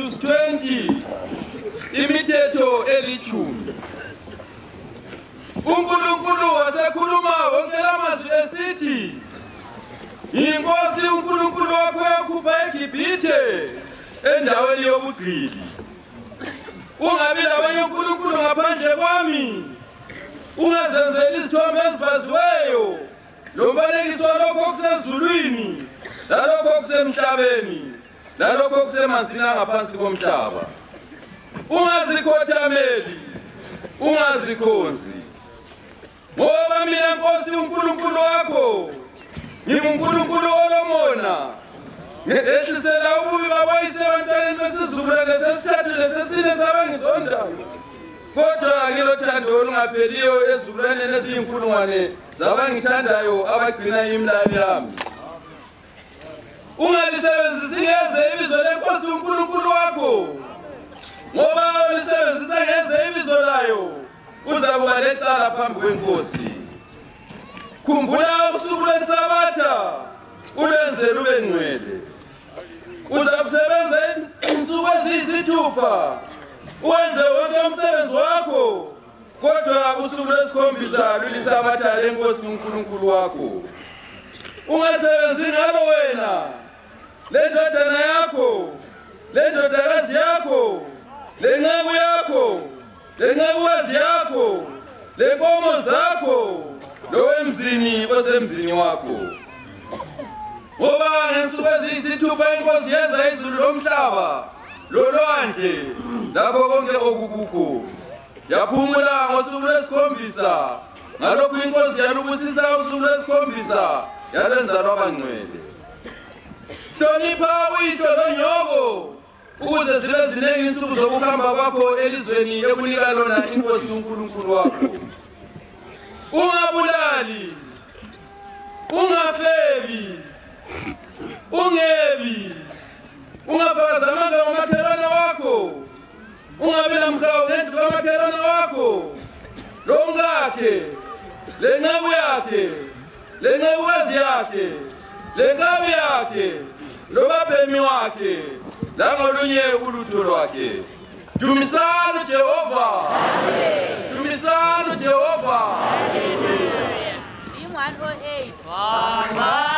Exodus 20 imithetho elichumi. uNkulunkulu wasekhuluma wonke lamazwi esithi inkosi uNkulunkulu wakho yakhupha eGibhithe endaweni yobugqili. Ungabi labanye uNkulunkulu ngaphandle kwami. Ungazenzeli izithombe ezibaziweyo lomfanekiso lokho okusezulwini lalokho okusemhlabeni lalokho okusemanzini angaphansi komhlaba. Ungazikhothameli, ungazikhonzi. Ngoba mina Nkosi uNkulunkulu wakho nginguNkulunkulu olomona. Ngehlisela ububi babayise ebantwaneni besizukulwane sesithathu lesesine sabangizondayo. Kodwa ngilothando olungapheliyo ezizukulwaneni eziyinkulungwane zabangithandayo abagcina imilayo yami. Ungalisebenzisi ngeze ibizo lenkosi uNkulunkulu wakho. Ngoba ulisebenzisa ngeze ibizo layo uzakuba lecala phambi kwenkosi. Khumbula usuku lweSabatha ulwenze lube ngcwele. Uzakusebenza insuku eziyisithupha uwenze wonke umsebenzi wakho, kodwa usuku lwesikhombisa luliSabatha lenkosi uNkulunkulu wakho. Ungasebenzi ngalo wena, lendodana yakho, lendodakazi yakho, lenceku yakho, lencekwekazi yakho, lenkomo zakho, lowemzini osemzini wakho. Ngoba ngensuku eziyisithupha inkosi yenza izulu lomhlaba lolwandle lakho konke okukukho. Yaphumula ngosuku lwesikhombisa, ngalokho inkosi yalubusisa usuku lwesikhombisa yalenza lwaba ngcwele. Hlonipha uyihlo lonyoko ukuze zibe zinengi insuku zokuhamba kwakho elizweni ekunika lona inkosi uNkulunkulu wakho. Ungabulali, ungafebi, ungebi, ungabhazamanga ngomakhelwane wakho, ungabi namhawu ngendlu kamakhelwane wakho, lomkakhe, lenceku yakhe, lencekukazi yakhe, lenkabi yakhe, lobabhemi wakhe, langolunye ulutho lwakhe. Dumisani Jehova. Amen. Dumisani Jehova. Amen. 108.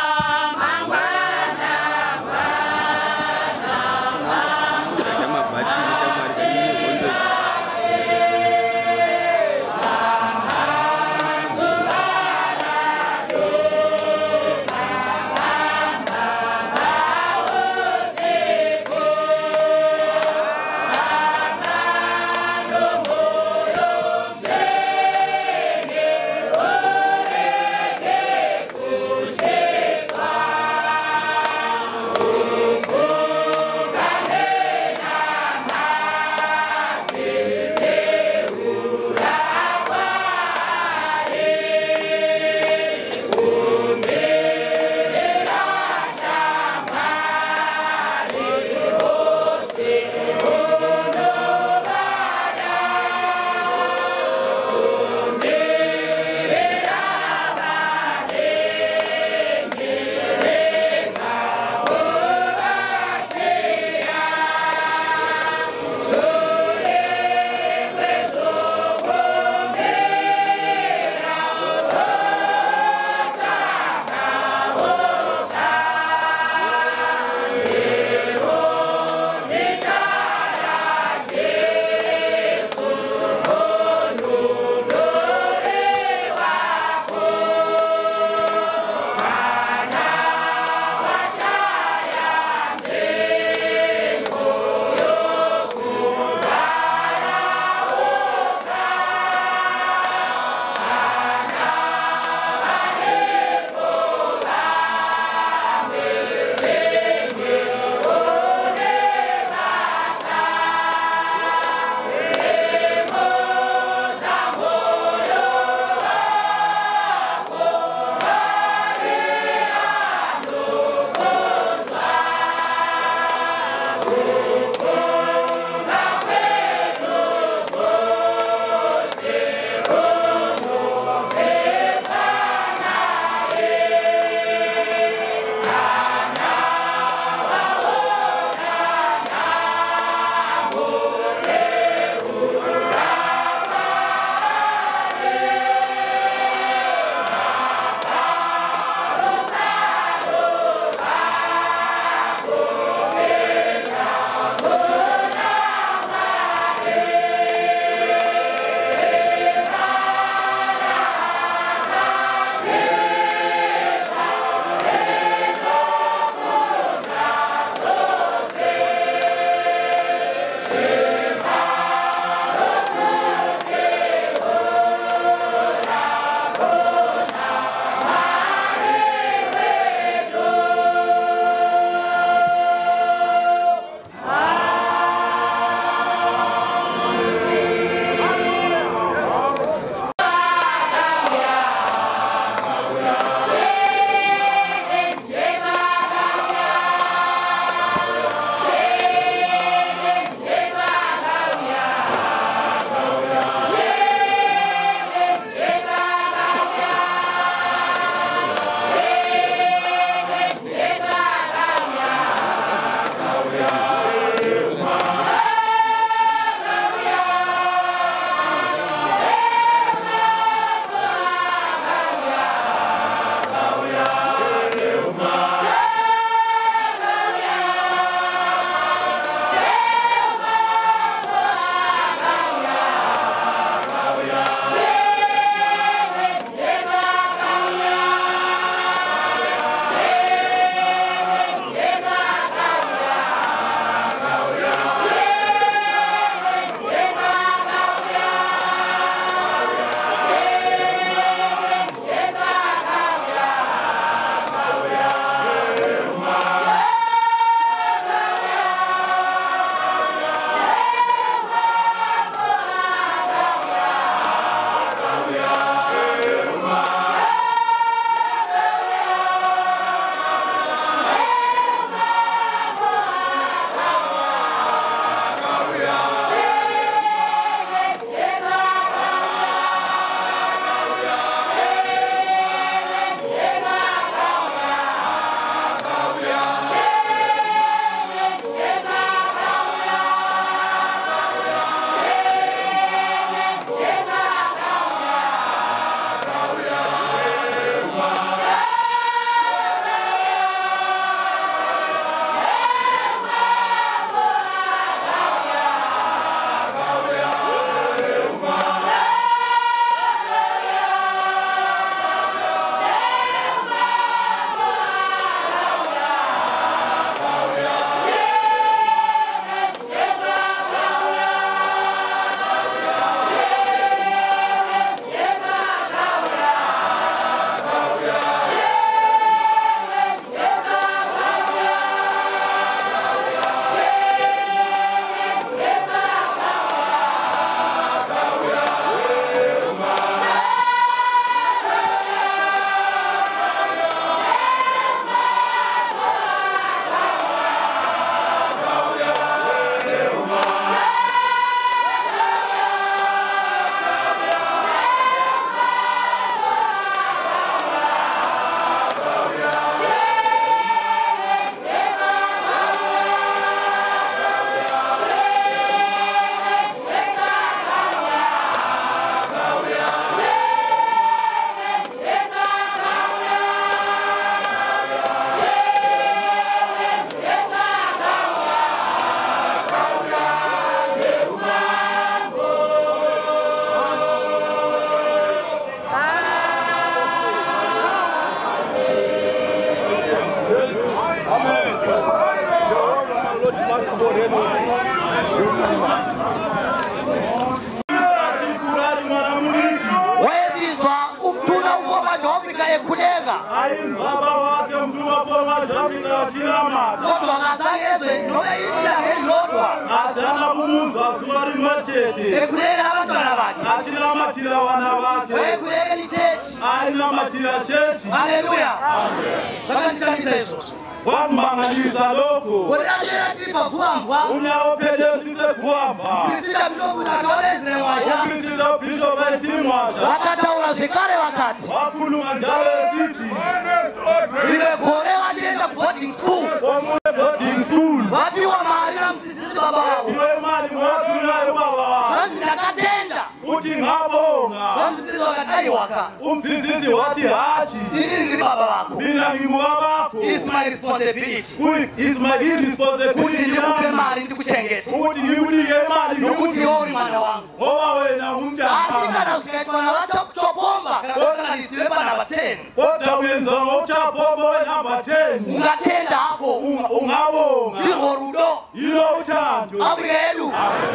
baba wake mtuma poma jamina chilama watu wakasayezwe nome ila ngelotwa asana kumuzwa suwari machete ekulera abantwana bakhe achila matila wana wake ekulera ichechi aina matila chechi haleluya amen chakandishamisa eso wamangaliza loko wodadera tipa kuambwa unyaopelezise kuamba krisita bishopu natawalezile mwasha krisita bishopu etimwasha wakataula zvikare wakati wakuluma njale siti limegorewa tienda boarding school omule boarding school wapiwa mali na msisisi baba wao iwe mali mwatunayo baba wao kazi ndakatenda uti ngabonga msisisi wakatai waka umsisisi wati hachi ini baba wako mina ngimuwa bako is my responsibility is my irresponsibility kuti ndikupe mali ndikuchengete kuti ndikunike mali nokuti iwe mwana wangu ngoba wena umntana asi kana zvikaitwa navatopomba kana ndisiwe panamba 10 kodwa uyenza ngokutapomba wenamba 10 ungatenda hapo ungabonga ndihwo rudo ilo uthando abukedu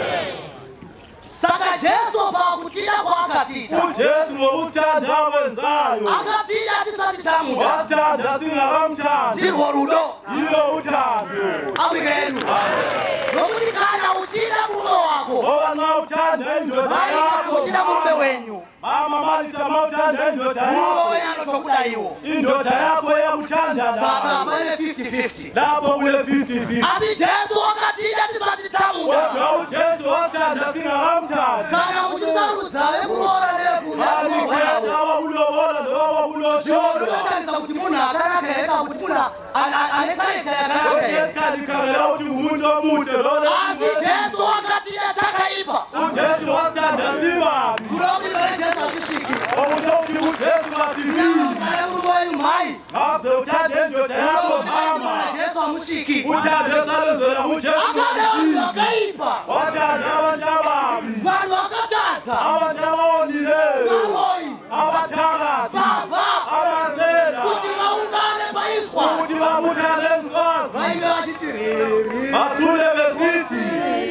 saka Jesu pakutida kwakatita uJesu ngokuthanda wenzayo akatida tisati tamuda wathanda singakamthandi ndihwo rudo ilo uthando abukedu nokuti kana uchida mulo wako ngoba nxa uthanda indoda yakho uchida mume wenyu mama malitama uthanda indoda mulo yakho weyano tokudayiwo indoda yakho yakuthanda saka bane 50-50 lapho kule 50-50 asi Jesu wakatida tisati tamuda kodwa uJesu wathanda singakamthandi kana uchisarudzawe kulora alikuetawa ulobola noma ulosholo unotanisa kuti munhu akanaka kuti munhu anekaita yakanaka kalikavela kuti umuntu omude asi Jesu wakatida takaipa uJesu wathanda sibabi kurokuti pane Jesu achisviki okuti uJesu vasivii kana muruboyu mhai ngaze uthande indoda yakho mama Jesu amusviki uthande salezela uJesu akadeunhu wakaipa wathanda abantu ababi vanhu vakatadza abantu abaonileyo valoyi abathakathi bava abazela kuti vaungane ukuthi paiswas babuthane emswazi vaive vachiti reri bacule besithi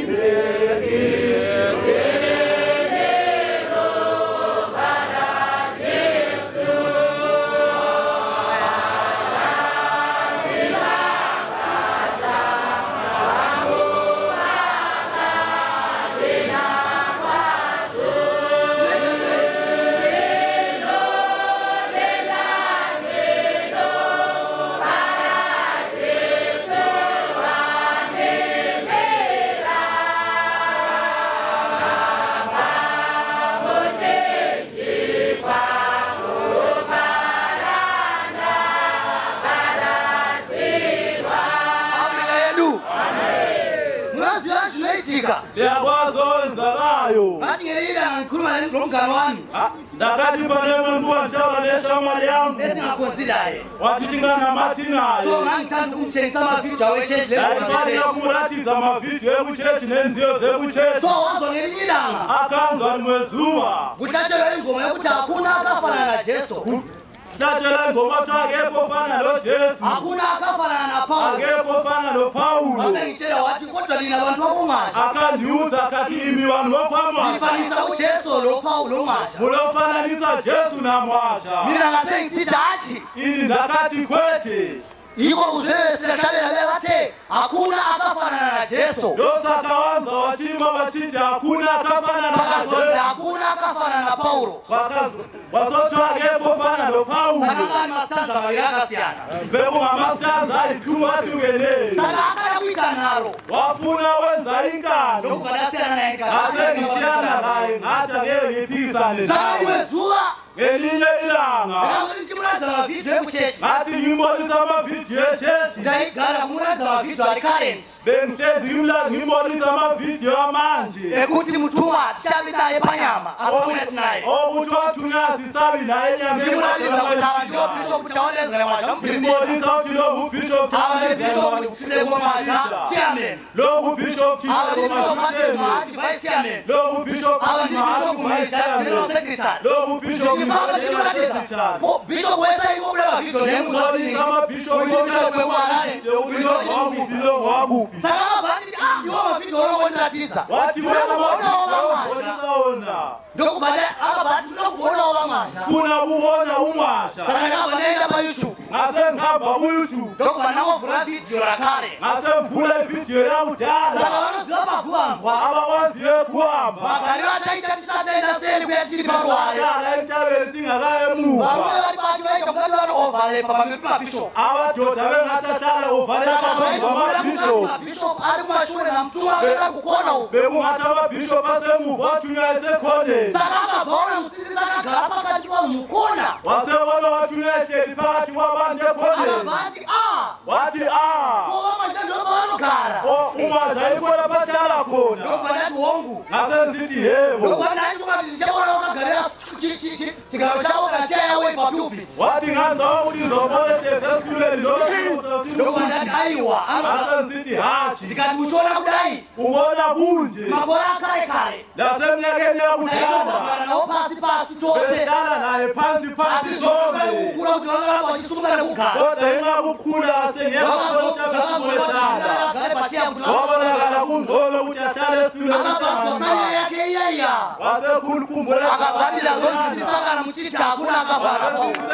liyakwazoenzakayo ngatingelila ngikhuluma lomngane wami ndakati pane muntu wantshaba leshamali yam esingakhonsidaye wathi tinganamathi so naye ngangithanda ukumtshengisa amavidiyo awesheshi ndayifania kumurathidza mavidiyo ekuchechi nenziyo zekuchechi so wazwa ngelinye ilanga akanzwa rimwezuva kuhlatshelwa ingoma yokuthi hakuna akafana na Jesu hlatshela ingoma kuthiwa akekho fana nojesu hakuna akafana na Paulo akekho fana nopawulo wasengitshela wathi kodwa lina bantu bakomasha akandiudza akati imi vanhu vokwamasha nifanisa uJesu lo Paulo masha munofananisa jesu namwasha mina ngasengisithi hathi ini ndakati kwete iko kuzvevesikatavera vevathe hakuna akafanana na Jesu ndosaka wanza wachima vachiti hakuna akafanana vakazoti naye hakuna akafanana na Paulo wasotwa akekho fana nopawulo sakangani mastanza maviri akasiyana bekumamastanza ayi-2 ahlukeneyo saka akada kuita nalo wafuna wenza inkalo ndokuva ndasiyana naye asengishiyana naye ngathi angeke ngiphikisane saka naye rimwe zuva ngelinye ilanga ndakazoti ndichimuratidza mavidiyo ekuchechi ngathi ngimbonisa amavidiyo echechi ndaigara kumuratidza mavidiyo ari current bengihlezi ngimbonisa amavidiyo amanje ekuti mutumwa atishavi naye panyama apamunati naye okuthi wathunywa sisabi naye ndichimuratidza kuti ava ndiwo bhishopu taonezera mwasha mubhishopu ngimbonisa ukuthi lo ngubhishop ava nebhishopu ndikusile komasha chairman lo ngubhishop ava ndibhishopu atemati vice chairman lo ngubhishop ava ndibhishopu maisha general secretary lo ngubhishop ndifamba ndichimuratidza bhishopu kwesa iko kule bavito nemuzoti kama bishop saka baviti ndiwo bavito olowonatiza wati ndokubale abavati ndokubona obamasha funa kubona umwasha saka ngabanenda pa YouTube ngase ngihamba ku YouTube ndokubana ovula video rakare ngase mvula video yakudala saka vanoziva makuambwa abakwaziye kuhamba magari vataitatisatenda seli kuyachiri parware entabeni singakayemuva vamwe vari bati vaita mukati vanovhalepa pamberi pamabhishop abadoda bengatatala ovhalebamabhishop ari kumashure namutumwa akaenda kukona uko bekungati amabhishop asemuva athunywa esekhoneni saka akabvaona mudzidzisi akagara pakati pavo mukona wasebona wathunywa ehleli phakathi kwabantu ekhoneni akabvati wathi kova mashando pavanogara umwasha ikona patala khona ndokubandati hongu ngasenzithi yebo ndokubandati ndichaona wakagarira chigaro chavo kachayawe papulpit wathi nganzawa kuti ndobolesesesituleni ndokubandati aiwa ngasenzithi hathi ndikati uchiona kudai ubona kunje makore akare kare nasemnyakeni yakudala taitogara nawo pasi tose bedala naye phansi asi zonke zvokukura kuti vanga vachisungana nekugara kodwa ingakukhula sengeaotakuzoesanda agare pachiya kuti wabonakala kungcono ukuthi ahlale akabvazosanya yake iyaiya wasekhulukumbula akabhatira zozisisakana muchiti hakuna akabhara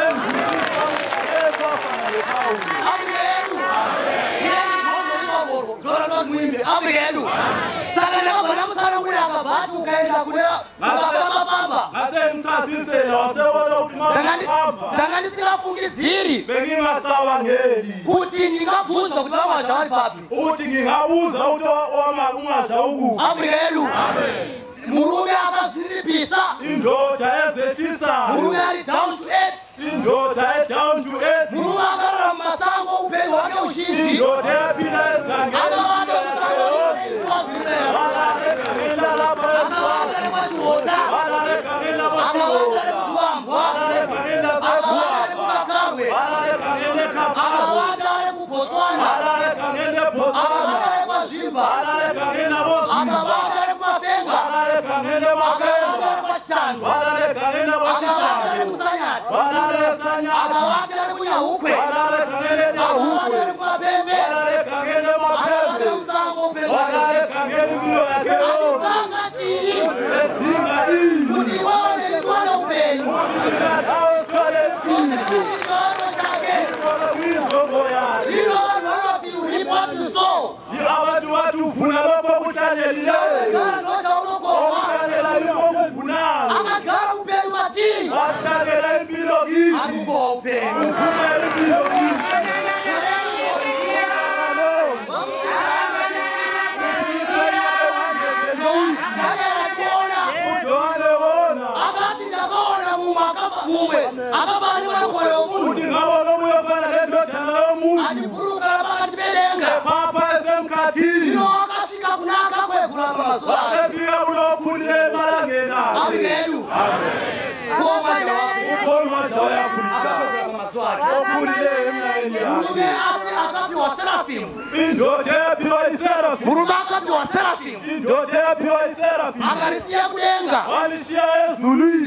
Afrika saka ndakabvana musana kule akabhati ukaenda kune ukafamba ngasemchasisela wasebona kuti ndanga ndisingafungidziri bengingatsabangeli kuti ndingabvunza kuti vamasha vari papi ukuthi ngingabuza ukuthi umasha ukupi Afrika yedu murume akazvinipisa indoda ezehlisa murume ari down to earth indoda down to earth murume akarara mumasango upenyu hwake uzhinji indoda yapinda egangeni abantu batuvuna lokho kuhlalelile bakuhlalele impilo kithi uvumele impilo kithi kuti ngabona omunye ofana lendodana yomuntu papa esemkhathini wasefika ulokhulile emalangeni ukholumasha wayakhulisa okhulile emnyakeni yakhe indoda eyaphiwa iserafimu indoda eyaphiwa iserafimu walishiya ezulwini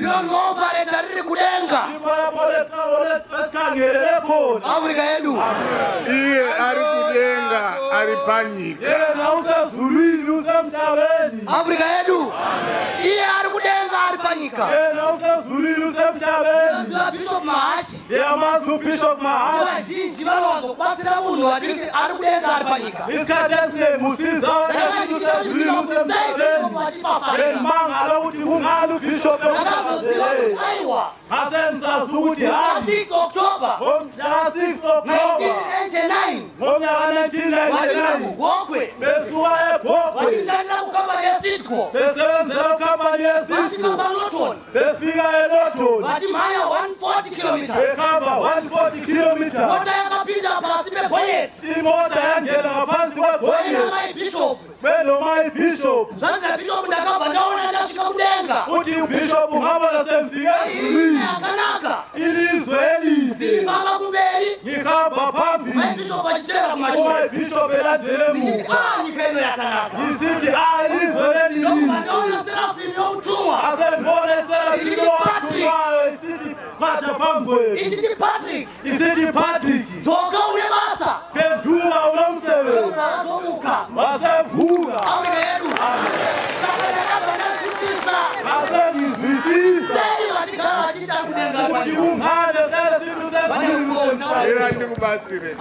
esikhangelele khona Afrika yedu iye ari kudenga ari panyika yena usezulwini usemhlabeni Afrika yedu iye ari kudenga ari panyika yena usezulwini usemhlabeni Bishop Mahashi yamazi ubishop Mahashi vazhinji vanozokubatsira munhu vachiti ari kudenga ari panyika isikhathi esiningi usiza usezulwini usemhlabeni mangala ukuthi kungani ubishop aiwa ngasengisazi ukuthi hayi 6 October ngomhla 6 October 1999 ngomnyaka 1999 Gokwe besuka eGokwe vachishandira kukambani yeSitco besebenzela ukhampani vasvika yeSitco paLoton befika eLoton vachimhanya 140 kilometers behamba 140 kilometers mota yakapinda pasi pegonyeti imota yangena ngaphansi kwegonyeti vainamai bishop benomai bishop zvanzi nabishop ndakabva ndaona ndasvika kudenga uthi ubishop ungabona semfike ezulwini yakanaka ilizwe elihle ndichifamba kumberi ngihamba phambili mai bishop vachitevera kumashure umai bishop elandele ndichiti emuva nyika ino yakanaka ngisithi ilizwe ndokuba lelihle ndaona serafini yomutumwa asembone serafini wathulwayo isithi kwata pambwe Isiti Patrick. isiti Patrick Dzoka une basa. pendula unomsebenzi Zomuka. basevuka Aunedu. Sakana abana sisisa. basengizwisisa Sei wachikala chichakudenga. kuti umhane sezinto zezulu Era ndikubatsire.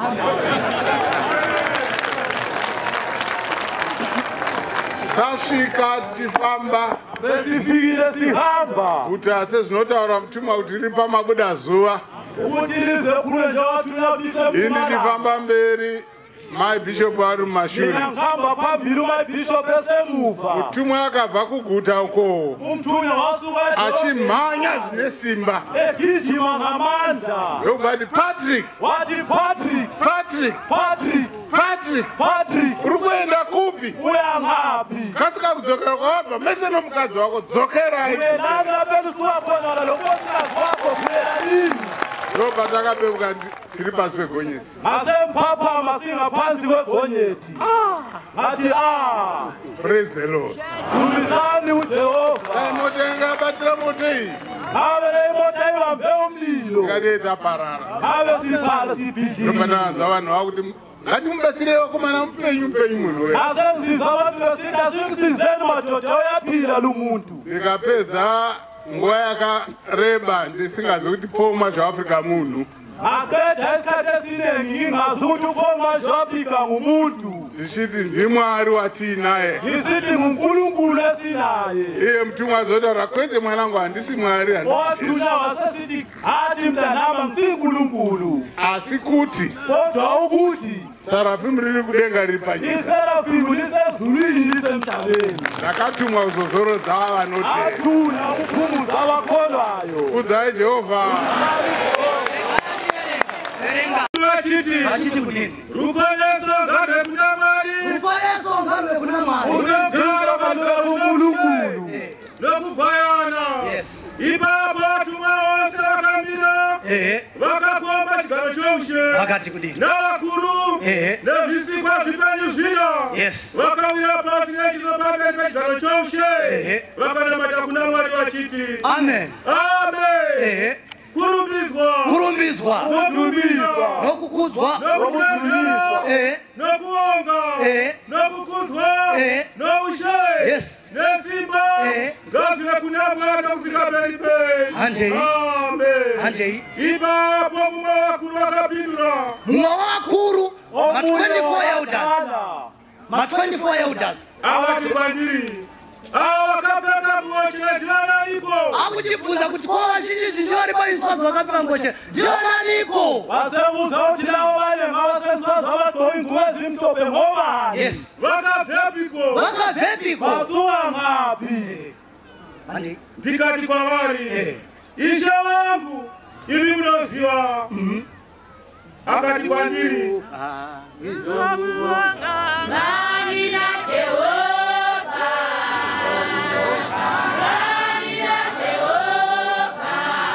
Tasvika tifamba sesifikile sihamba kuti sezvinotaura mutumwa kuti tiri pamabuda zuva. ukuthi lize kule njengathulabise Ini ndifamba mberi mai bishop ari mumashure. mina ngihamba phambili umabhishop esemuva Mutumwa akabva kuguta uko umthunywa wasuka achimhanya zvine simba egijima ngamandla ndokubati Patrick, wathi Patrick Patrick, Patrick Patrick, Patrick uri kuenda kupi? uya ngaphi Kasika kudzokera kwabva mese nomukadzi wako dzokerai. nami lapha elisuka khona lo nkosikazi wakho kuyelini Ndopatakabebuka tiri pasi pegonyeti. asemphaphama singaphansi kwegonyeti ngathi Praise the Lord. dumisani uJehova Motenga batira motei. ave imoto ibambe umlilo Ngade taparara. ave siphala sibhidlile Ndopatakaza vanhu vakuti ngatimubatsire vakomana mupenyu munhu wedu. asenziza abantu besithi asingisizeni madoda uyaphila lo muntu Ndikapedza nguva yakareba ndisingazi kuti poma zvaafrica munhu. aqeda isikhathi esiningi ngingazi ukuthi uPaul Afrika ngumuntu Ndichiti ndimwari watiinaye. ngisithi nguNkulunkulu esinaye Iye mutumwa azotaura kwete mwanangu handisi mwari wathunya wasesithi hathi mntanami ngisinkulunkulu asi kuti kodwa ukuthi sarafimu riri kudenga riri panyika. iserafimu lisezulwini lisemhlabeni Ndakatumwa kuzozorodza vanotenda. athunya ukuphumuza abakholwayo Kudzai Jehovha. Achiti kudini. ruponeso ngade kuna Mwari Upoyeso ngalo kuna Mwari. unogara abantu uNkulunkulu nokuvayana Yes. ipapo vatumwa vose vakamira vakakomba chigaro choushe Wakati kudini. navakuru nezvisikwa zvipenyu zvina Yes. vakawira pasi nechiso pamberi pechigaro choushe vakanamata kuna Mwari vachiti Amen. amen kurumbidzwa Kurumbidzwa. nokutumbirwa Nokukudzwa. nokuchenjera nokuonga nokukudzwa noushe Yes. nesimba ngazive kuna Mwari kusingaperi-peri. Handei. Amen. Handei. Ipapo mumwe wavakuru vakapindura Mumwe wavakuru ma 24 elders. Wakala. Ma 24 elders. avati kwandiri ava vakapfeka nguo chena ndionaniko Akuchibvunza kuti ko vazhinji zhinji vari paiswazi vakapfeka nguo chena ndionaniko. Vasemuza kuti navo vanyenga vasenza zvavatoi nguva dzimitope ngovani. Yes. vakabvepiko Vakabvepiko. Vasuwa ngapi? Handei. ndikati kwavari ishe wangu imi munoziva akati kwandiri Nani na Jehova. Nani na Jehova.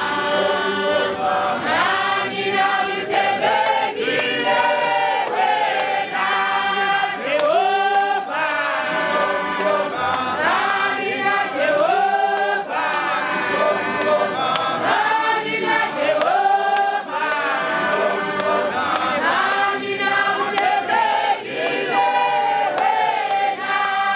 Nani na mtembelezi wewe na Jehova. Nani na Jehova. Nani na Jehova. Nani na mtembelezi wewe na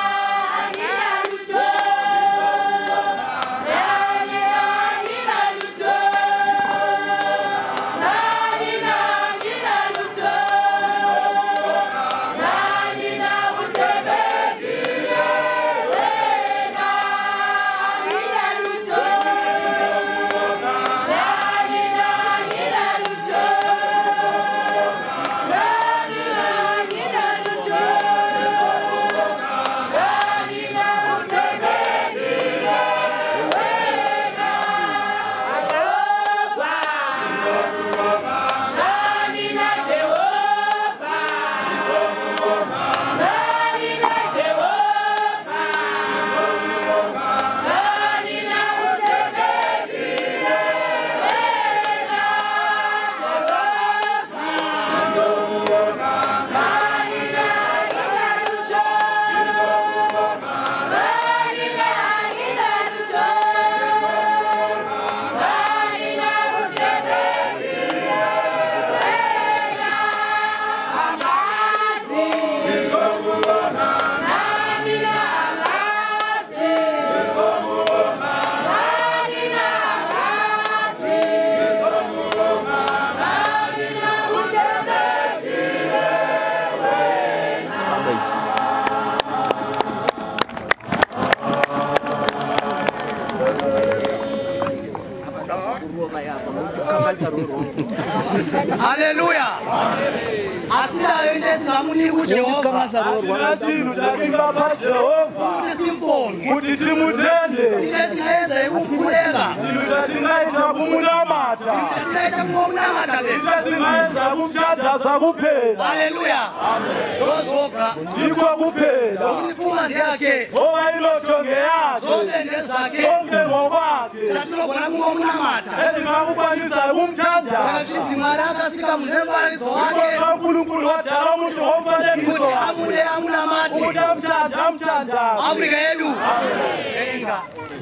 Haleluya. Asilayo into esingamuniki uJehova. Asinathini ujakinga Jehova. Simbonge. Uthi simuthende. Into esingayenza ukukhuleka. Silujathinaitha kumunamata. Siletha kumunamata ke. Singayenza kumthandaza kuphela. Haleluya. Lozokha. Yikho kuphela. Ukufuma ndiyakhe. Ngoba ilothonge yakhe. Zosende zakhe. Konke ngokwakhe. Sasinobona kumunamata. Esingakubanisayo kumthandaza. Simaraka sikamuzembalizo wakhe. uNkulunkulu wadala umuntu ngomfanekiso wakhe. Amude amunamati. Ukuthi amthanda. Afrika yedu. Enga.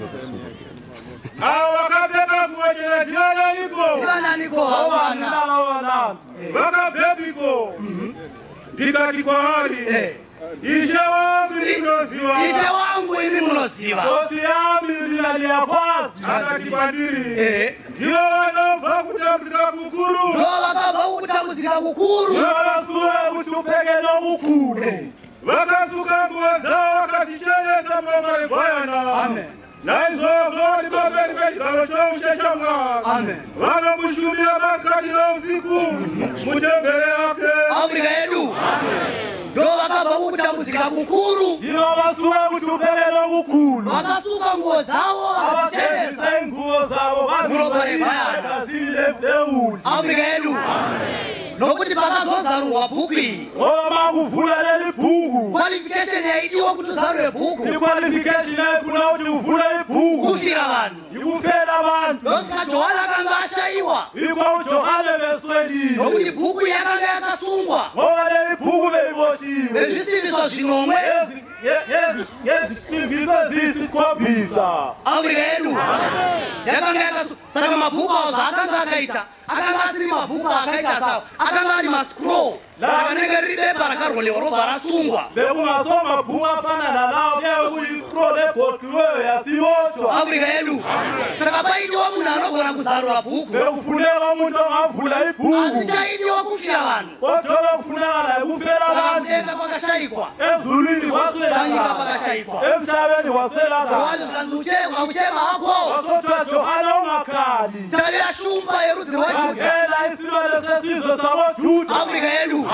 Wakapeka kuwachela diana niko. Diana niko. Awana. Wakapepiko. Tikati kwa hali. Ishe wangu mnoziwa. Ishe wangu imi mnoziwa. Kosi yami linalia pasi. Atakibadiri. Ndiyo wanova kutambuzika kukuru. Ndiyo wakava kutambuzika kukuru. Ndiyo wanasuwe kutupege no kukuru. Wakasuka nguo zao wakazicheleza mlomare kwayana. Amen. Naizo zori babeni kajikalo chomshe mwaka. Amen. Wana mshumia maskani na usiku. Mutembele yake. Afrika yedu. Amen. Ndiyo wakava kutambuzika kukuru. Ndiyo wasuwe kutupege no kukuru. Wakasuka nguo zao wakacheleza nguo zao. Mlomare kwayana. Afrika yedu. Amen. Nokuti pakazozarurwa bhuku iyi. Makuvhura leli bhuku. Qualification yaidiwa kuti uzarure bhuku. Qualification yaifuna kuti uvhure ibhuku. Kufira vanhu. Ikufera vanhu. Ndokuti Johani akanga ashaiwa. Ikwa uJohane veswelile. Nokuti bhuku yakanga yakasungwa. Ngoba leli bhuku beliboshiwe. Nezvisimbiso zvinomwe. Yezisimbiso zisikhombisa. Afrika yedu. Yakanga yakasungwa. Saka mabhuku awo zvaakanga akaita. Akanga asiri mabhuku akaita sawo. Akanga ari mascroll. Saka nenge riri bepa rakarolewa robva rasungwa. Bekungasoma bhuku afanana nawo kuiscroll ebhodhiweyo yasiyochwa. Afrika yedu. Saka paitiwa munhu anogona kuzarura bhuku. Bekufuneka umuntu ongavhura ibhuku. Asi chaidiwa kufira vanhu. Kodwa bekufuneka kufera vanhu. Kudenga kwakashayikwa. Ezulwini kwaswela. Panyika pakashayikwa. Emhlabeni waswela. Johani zvikanzi uchema hako. Wasotwa Johani ungakhali. Tarira shumba yerudzi rwaJudha. Akela isilwane sesizwe sakoJuda. Afrika yedu.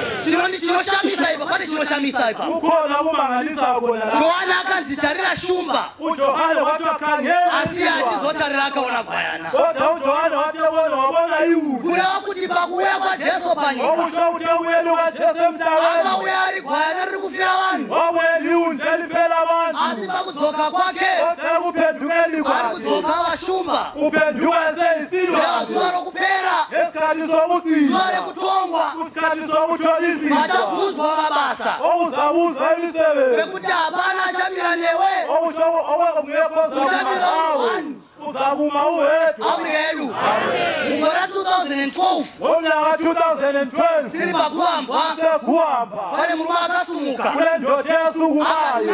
Chinoshamisa ipa, pane chinoshamisa ipa. Kukhona kumangalisa khona. Johani akanzi tarira shumba. uJohane wathi wakhangela. Asi achizotarira akaona gwayana. Kodwa uJohane wathi wabona iwulu. Kureva kuti pakuuya kwaJesu panyika. Okusho ukuthi akuyeni kwaJesu emhlabeni. Akauya ari gwayana riri kufira vanhu. Wakuyeni iwulu elifela abantu. Asi pakudzoka kwake. Kodwa kuphendukeni kwakhe. Ari kudzoka vashumba. Uphenduka seyisilwane. Zuva rokupera. Esikhathi sokugcina. Zuva rekutongwa. Isikhathi sokuthola izinto. Vachabvunzwa mabasa. Okuzabuzwa imisebenzi. Bekuti hapana achamira newe. Okusho ongekho zakumawe. Uzakuma uwedwa. Afrika yedu. Mugore 2012. Ngomnyaka 2012. Tiri pakuhamba. Sekuhamba. Pane murume akasumuka. Kule ndoda yasukumayo. Akati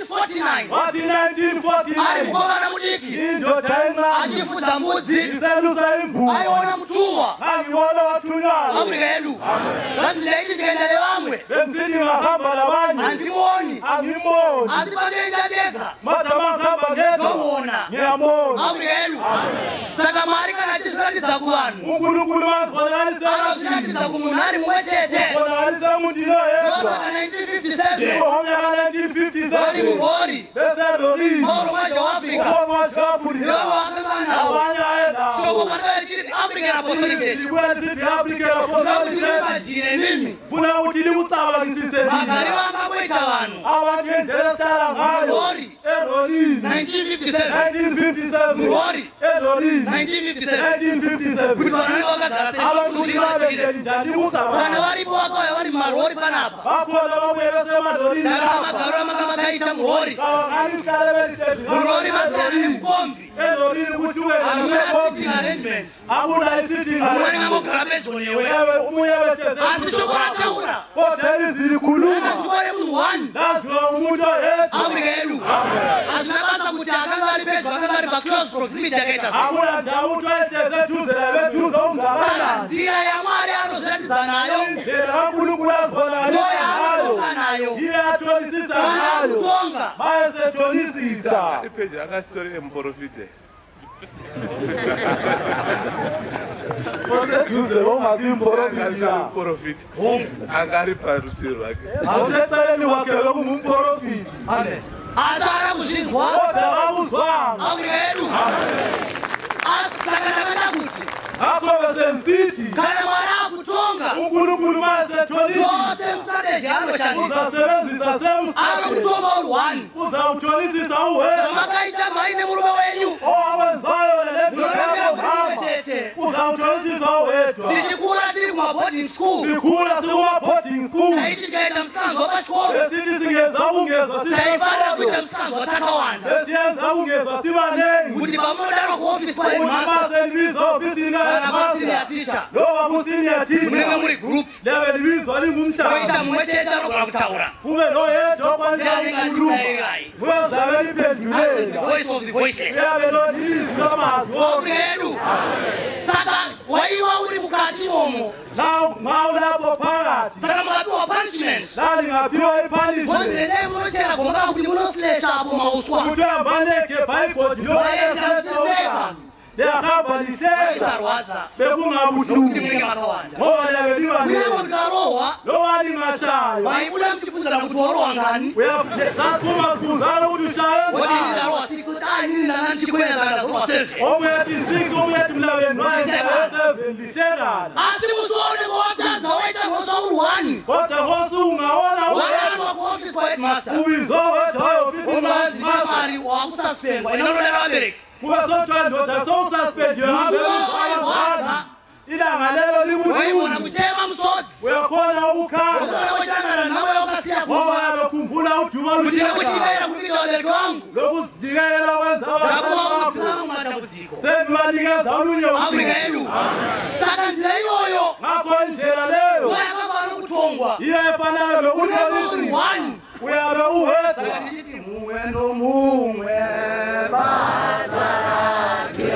1949. Wati 1949. Ari mukomana mudiki. Indoda encane. Achifudza mbudzi. Iselusa imbuzi. Aiona mutumwa. Angibona wathunywayo. Afrika yedu. Ngati ndaiti ndikaenda nevamwe. Bengisithi ngahamba labanye. Andiboni. Angiboni. Asi panoenda ndega. Madama ngihamba ngedwa. Ndobona. Ngiyabona. Afrika yedu. Saka Mwari kana achizviratidza kuvanhu. uNkulunkulu mazibonakalisela Anozviratidza kumunhu ari mumwe chete. bonakalisela umuntu inoyedwa. Ndosaka 1957. Ndipo ngomnyaka Vari 1957. murori. Beserolini. Mauro macho Afrika. Ukhona washapulira. Ndiwo akanga nawo. Abanye ayendawo. Shoko panoya chiri African Apostolic Church. Sikwela sithi African Ngakuti Apostolic Church. vimajire mimi. Funa ukuthi likucabangisise Magari mina. vanga kuita vanhu. Abantu indlela esihlala ngayo. Lori. Erolini. 1957. 1957. Lori. Erolini. 1957. 1957. Kuti vanhu vakagara sei Abantu kuti vavele vashire. njani Kana kucabanga. varipo vakauya vari mumarori panapa. Bakhona babuye besemadolini Tara lapha. magaro amanga vakaita murori. Cabangani isihlale belithethe. Murori mazera nemukombi. Erolini ukuthi uwe Hamuna nekombi. sitting arrangement. Akuna isitting Umweni arrangement. ngangogara pedyo newe. Umunye bethethe. Asi shoko rataura. Kodwa ilizwi likhuluma. Akazvikore munhu 1. Laziwa umuntu oyedwa. Afrika yedu. Hazvina basa kuti akanga ari pedyo akanga ari paclose proximity yakaita sei. Akuna ndawu kuti ayithethe eduze labeduze Saka ungakanani. nzira yaMwari anozviratidza nayo. Indlela kaNkulunkulu azibonakalisisa Ndiyo ngayo. yaanotonga nayo. Iye atholisisa Kana ngayo. kutonga. Mayesetholisisa. Ipeji akasitori emprofite. padhuze vomazimporofita angari parutivi rwake hausetsaleni wake vekumumporofiti asara kuzvinzwa otavakuzwanga auriedu saka ndakada kuti akovesensiti kana mwari akutonga unkulunkulu masetonisi tose mustrateji anoshandisa uzasebenzisa anokutonga uri 1 uzautonisisa uhera makaita maine murume wenyu oawenzayo munoramira chete uzautonisisa uhedwa tichikura tiri kumaboarding school sikula sikumaboarding school taiti tikaita musikanzwa pachikoro esiti singeza kungezwa taifanira kuita musikanzwa takawanda esiyenza kungezwa sivanengi kuti pamunodaro kuofisi kuti kwaheadmaster masenibiza ofisini kana pasenior teacher lova kusenior munenge teacher muri group leve libizwa oita lingumhlaba mumwe chete anogona kutaura kube noyedwa seanenge okwanisa achikurairai muyozabe the liphendulela voice of the voiceless uyabe lolilizwi lamazwi oredu saka waiwa uri mukati imomo maulapo phakathi saka mukapiwa punishment lalingaphiwa ipunishment monzendei munochera gomba kuti munoslesha apo mauswa kuti ambaneke bhaigoti vaendamuchiseka leakabva liseka vaisarwadza bekungabuhlungu nokuti munenge makawanda ngoba leve kunyango livanene ndikarohwa lowalingashayo vaibuda muchibvunzana kuti warohwa ngani zakumazibuzana kuti ushaye kuti ndarohwa 6 kuti anini ndana ndichikwenezana ndazorohwa 7 omwe yati 6 omwe yati mlaveni 7 lisekana asi musione ngowatadza waita mhosva uri 1 kodwa ngosungaona wayanwa kuofisi kwaheadmaster ubizowedwayo umanzi shamari wakususpendwa inanodera vabereki kube sothiwa ndoda sowususpendiwe ngabeuzwana ilanga lelo waivona libuhlungu kuchema musodzi uyakhona ukukhala ukona kushangana nawe wakasiya ngoba yabekhumbula uduma kuti lushaka ndakushikaira kupinda vabereki vangu lokuzijikela kwenza ndakuvakutisana mumatambudziko sendibanikeza olunye afrika yedu saka nzira iyoyo ngakho indlela leyo wayakavana kutongwa iyo efanayo unenge uri lokuhlolisi 1 uyabe uhedwa saka tichiti mumwe nomumwe basa rake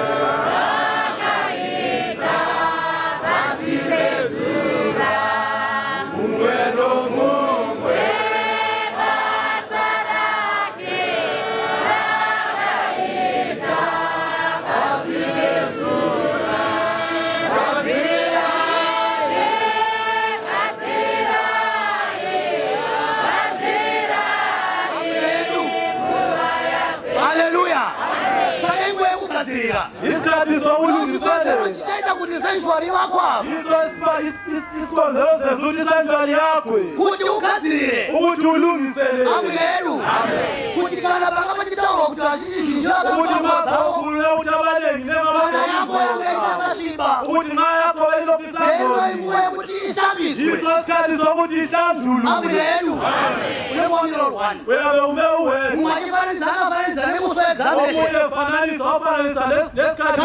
isikhathi sokulungisele chichaita kuti sanctuary vako apa isikonzelo sezuthi isanjwali yakwe kuti ugadzirire ukuthi ulungisele amwedu kuti kana panga pachitaurwa kuti vazhinji ukuthi mazakhulule ukuthi abanengi kana yako yange ichakasviba ukuthi nxa yakho eno belokisanjoni imuwe kuti ishambidzwe iso sikhathi sokuthi ihlanjululwe amwedu unenge wamira uri 1 uyabe ume uwedwa mumwe achifananidzana afananidzana nemuswa examination omunye fananisa ofananisa lesikhathi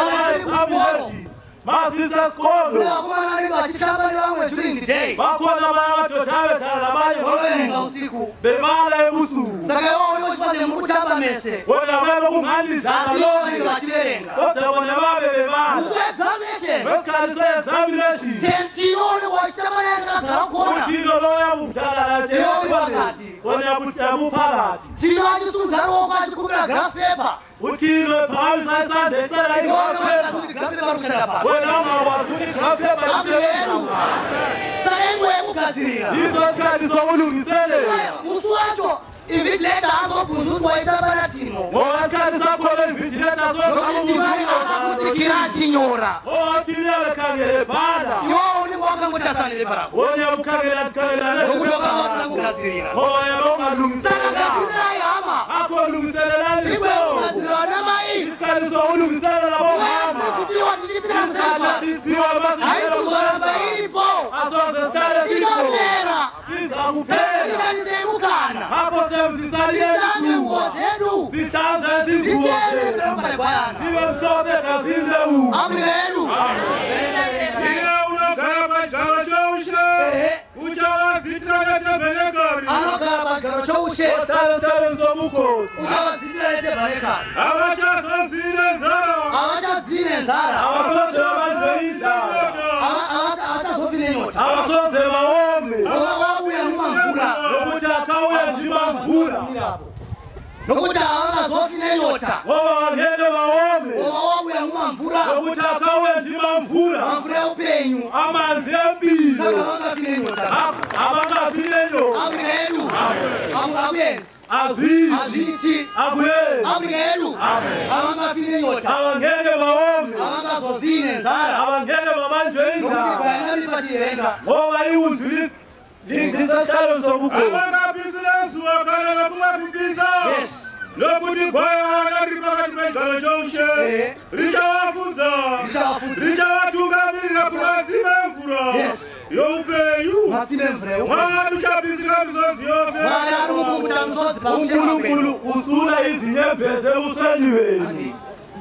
Kana masisa sikolo vakomana vanenge vachitamba nevamwe during the day bakhona madoda abedlala labanye vanoverenga usiku bebala ebusuku saka iwo uri kuchipazire muri kutamba mese wona bebe kungandidlala asi iwo vanenge lonke vachiverenga kodwa bona babe bebala muswa examination wesikhathi se-examination tentiyo unenge wachitamba naye akagara kukona utino loya budala Iwo uri pakati. wona yabuphakathi tiyo achisunza ruoko achikumbira graph paper utino phawisa isandla ecela iwonoaa igrafepa kuti graph paper rukushanda pasi wena ungakwazi ukuthi igrafepa aedu saka inguva yekugadzirira iso sikhathi sokulungisele musi wacho invigileta azobvunza kuti waitamba natimo ngoba sikhathi sakhona invigileta nokuti tivai akakutsikira achinyora otini abekhangele bhanda iwo unenge wakangotasana nepepa rako wona yabukhangela nokuti wakavasina kugadzirira ngoba yabe saka ungalungiselela gadzirirai hama akho lungiselelani imwe iso kugadzirira namai isikhathi sokulungiselela bohama kupiwa tichipira isikhathi msasa siphiwa haikuzoramba amazizelo iripo asoze sitale sikho ikamera siza kuphela ishandise imukana apho sevuzisani zishame nguo zedu zihlanze zichene ezingubo mlombalekwana zibe mhlophe gazini lewu amredu Iye unogara pachigaro choushe uchavadzitira netebhenekari anogara pachigaro choushe otale nzomukhosi uchavadzitira netebhanekari havachazozire nzara havachadzine nzara abasoze babazoidala havachazofi nenyota abasoze baome wabuya mumamvura nokuthi akauya ndima mvula nokuti havakazofi nenyota ngoba ngeke baome wabuya mumamvura nokuthi akauya ndima mvula mamvura enyu amanzi empilo saka vangafile nyota abangafile nyota Afrika yedu akuyenzi aziti akuyenzi Afrika yedu abangafile nyota abangeke bawome abangazozine nzara abangeke babanjwe indaba nokuthi bashiyenga ngoba iwundluli lingisaqalo sobukhona abangabhizinesi wakhala kumabhubhisa yes lokuthi khona ripakati bengalo joshe richawafunza richawatungamiri rapurasi memvura youpenyu mwana uchabhisika mizozi yose unkulunkulu usula izinyembezi ebusweni benu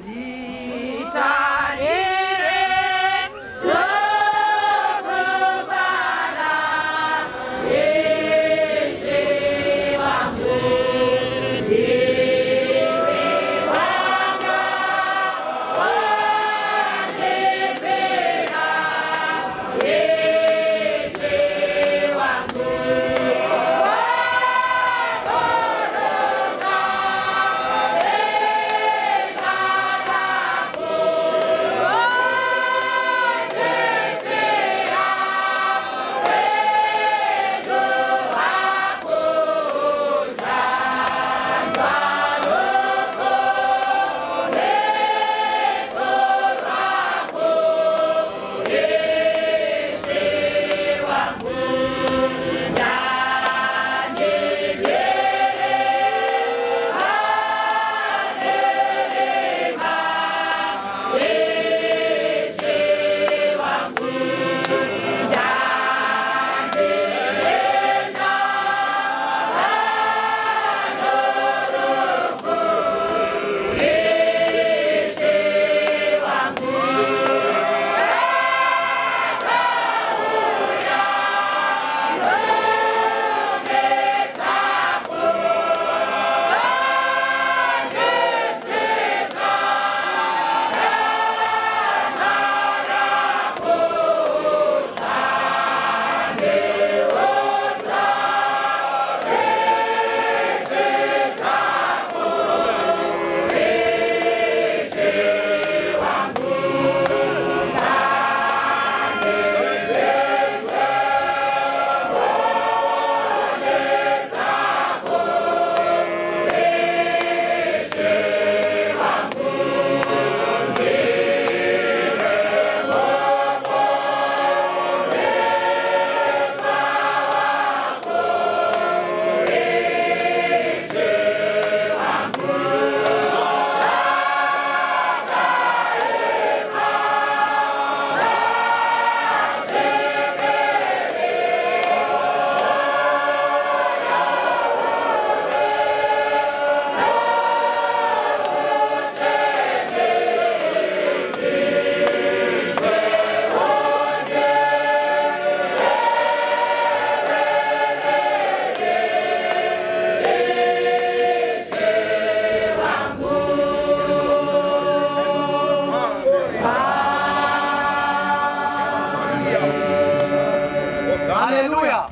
Haleluya.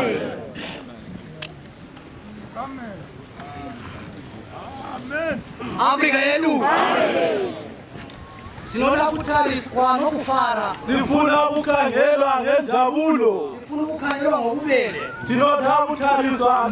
Afrika yedu sinoda kutaliswa nokufara sifuna ukukhangelwa ngenjabulo sifuna ukukhangelwa ngobubele sinoda kutaliswa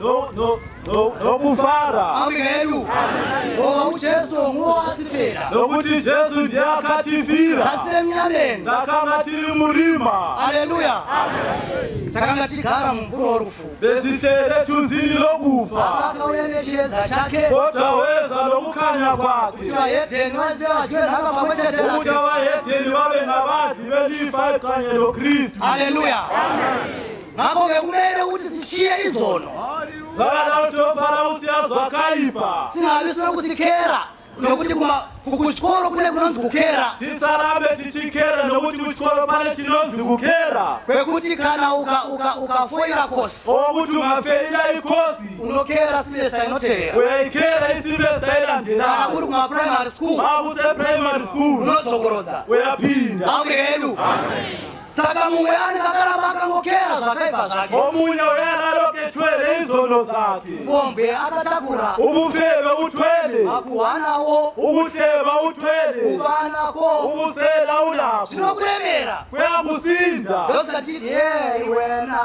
nokufara Afrika yedu ngoba uJesu nguwasifela nokuthi Jesu ndiye akhatifira asemnyameni ndakanga tili murima. Haleluya. Takanga tigara mumvuro rufu besihlele thunzini lokufa saka uyenesheza chake kodwa weza lokukhanya kwakhe kuthiwa yedeni wajwendaka pamwechetela ukuthi abayedeni babe ngabazi belifa kanye loKristu. Haleluya. Ngakho-ke kumele ukuthi sishiye izono zakala utofara usiyazwa kaipa singabi sinokusikhera nokuthi kuchikolo kune kunonzi kukhera tisalambe tichikhera nokuthi kuchikolo pale chinonzi kukhera kwekuthi kana ukafoira kosi okuthi ungafelila ikhosi unokhera silesta inothelela uyayikhera isilvesta ilandelayo kuri kuma-primary school makuse primary school unodzokoroza uyaphinda Afrika yedu Saka mumwe anikaramba akangokera zvakaipa zvake. Omunye uyana twele izono zake. Ngombe akatakura. Ubufebe utwele. Akuwanawo. Ubusheba utwele. Ubanako. Ubusela ulapho. Zvinokuremera. Kuyakusinda. Ndozati hey wena.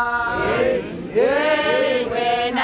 Hey wena.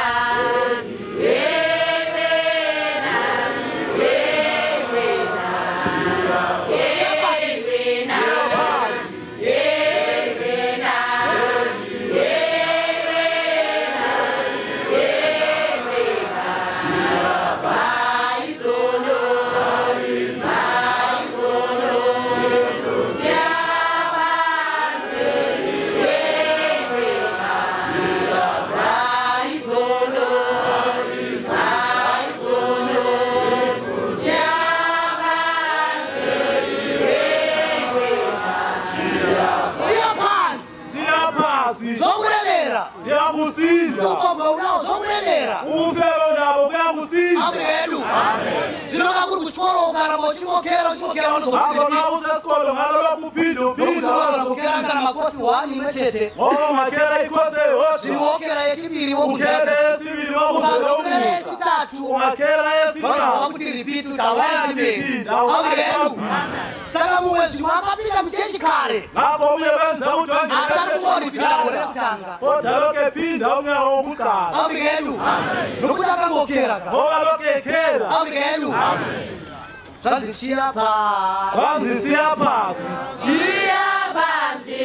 Saka mumwe zvimwe akapinda muchechi kare. Hapo umwe wenza kuti wangekutanga. Odaloke pinda umwe wokutanga. Afrika yedu. Nokuti akangokera ka. Ovalokekera. Afrika yedu. Zvanzi chia pasi. Zvanzi chia pasi. Chia pasi.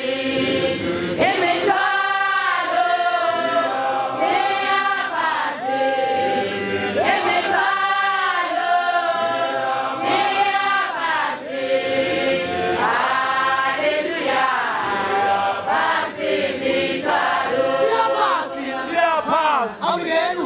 Emetalo. Chia pasi. Emetalo. Chia pasi. Hallelujah. Pasi mitalo. Chia pasi. Chia pasi. Afrika yedu.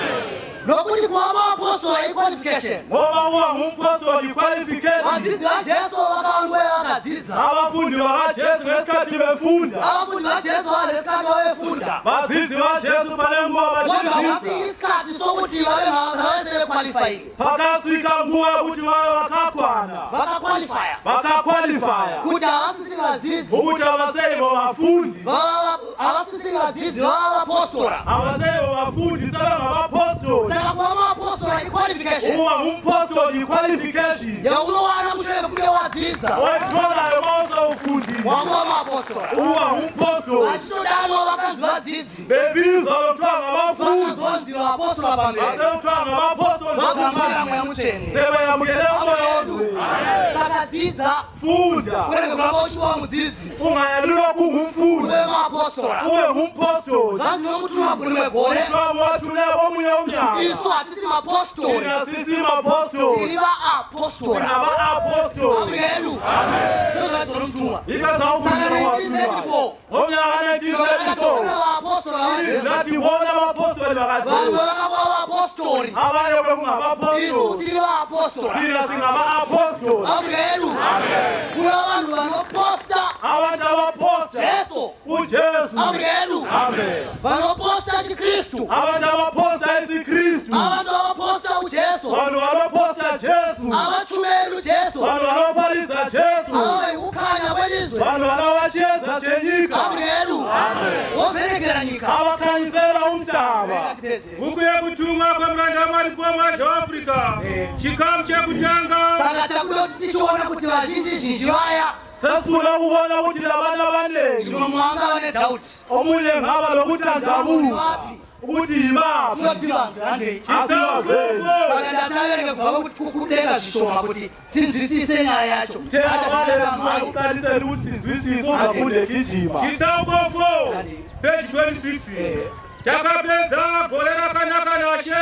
Nokuti kuva apostoli qualification. Ngoba umpostoli qualification. Vadzidzi vaJesu vakangwe vakadzidza. Abafundi vaJesu vesikati vefunda. Abafundi vaJesu vasikati vefunda. Vadzidzi vaJesu pane nguva vachidzidza. Isikati sokuti vave qualified. Pakasvika nguva kuti vave vakakwana. Vakaqualifya. Vakaqualifya. Kuti havasisi vadzidzi. Ukuthi avaseivo vafundi. Havasisi vadzidzi vava vapostora. Avaseivo vafundi savangavapostoli. Saka kuva mapostora iqualification. Uva umpostoli qualification. Yaunowana mushure mekunge wadzidza. Waitonayo vausofundiswa. Wakuva mapostora. Uva umpostoli. Vachitodanwa vakanzi vadzidzi. Bebizwa votwanga vafundi. Vakazonzi vapostora pamberi. Vasotwanga vapostoli. Vagamuchira mweya mutsvene. Sebe yamukele moyo. Saka dzidza. Funda. Kurege kuramba uchiva mudzidzi. Ungayalilwa kumumfundi. Uve mapostora. Uve umpostoli. Zvanzi nomutuma guri megore. Twamuwatuneko munye umnyaka. Isu hatisi mapostori. Tina sisi mapostoli. Tiri vaapostora. Tina vaapostoli. Afrika yedu. Ndozvadzo nomutuma. Ikazaufundiwa Saka omnyaka 1934. vaapostора vaJesu. Zatibona vapostoli Vamwe vakadzidza. vakakuva vaapostoli. Abanye Isu kwekungavapostoli. tiri vaapostора. Tina singavaapostoli. Afrika yedu. Kuna vanhu vanoposta Abantu abaposta Jesu. uJesu. Afrika yedu. Amen. Vanoposta chikristu. Abantu abaposta isiKristu. Abantu vanoposta uJesu. Vanhu vanoposta Jesu. Avachumeli uJesu. Vanhu vanoparidza Jesu. Ave kukhanya kwelizwe. Vanhu vanova chiedza chenyika. Afrika yedu. Wovhenekera nyika. Avakanyisera umhlaba. Buku yekutumwa kwemuranda Mwari Poma zveAfrica. Chikamu chekutanga. Saka takuda kuti tichiona kuti vazhinji vaya Sasula kubona kuti labana vanengi. zvimwanga vane dhauti. Omunye ngava lokutandabula. Vapi? Ukuthi yibaphi. Kunoti vanhu handei. Asiwazeli. Saka ndatavereke kubva kuti kudenga zvishoma kuti tinzwisise nyaya yacho. Tena vale ukalisela ukuthi sizwisise ungafunde gijima. Chitsauko 4 page 26. Takapedza gore rakanaka nashe.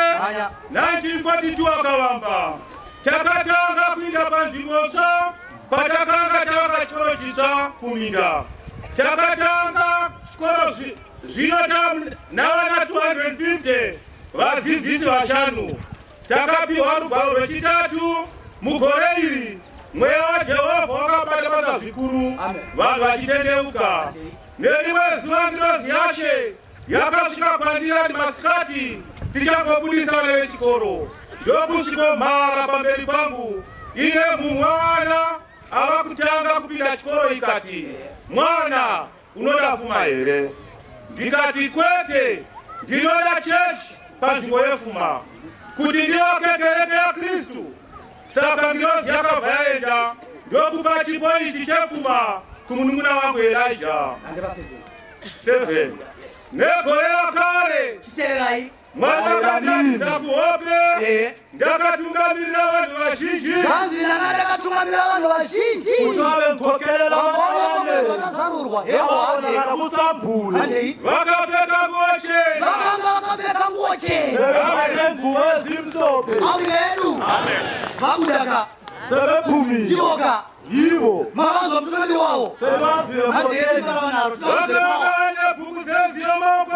1942 akavamba. Takatanga kuinda panzvimbo tsva patakanga tavaka chikoro chitsva kuminda. Takatanga chikoro zvino navana 250 vadzidzisi vashanu. Takapiwa rugwaro rwechitatu mugore iri. Mweya waJehovha wakabata basa zvikuru vanhu vachitendeuka. Nerimwe zuva ngirozi yaShe yakasvika kwandiri ati masikati tichangobudisa vana vechikoro. Ndokusvikomhara pamberi pangu ine mumwe wana avakutanga kupinda chikoro ikati, mwana unoda fuma here? Ndikati kwete, ndinoda chechi panzvimbo yefuma, kuti ndivake kereke ya Kristu. Saka ngirozi yakabva yaenda ndokupa chipo ichi chefuma kumunun'una wangu Elijah. 7. Negore rakare chitererai mwandakatambidza kuhope ndakatungamirira vanhu vazhinji. zvanzi ndanga ndakatungamirira vanhu vazhinji kuti vave mukokerera vakazarurwa vakapfeka nguo chena vakanga vakapfeka nguo chena nguo dzimsope aurivedu vakudaka tivoka ivo mavanzwa mutungamiri wavo vakavane bhuku zenziro maoko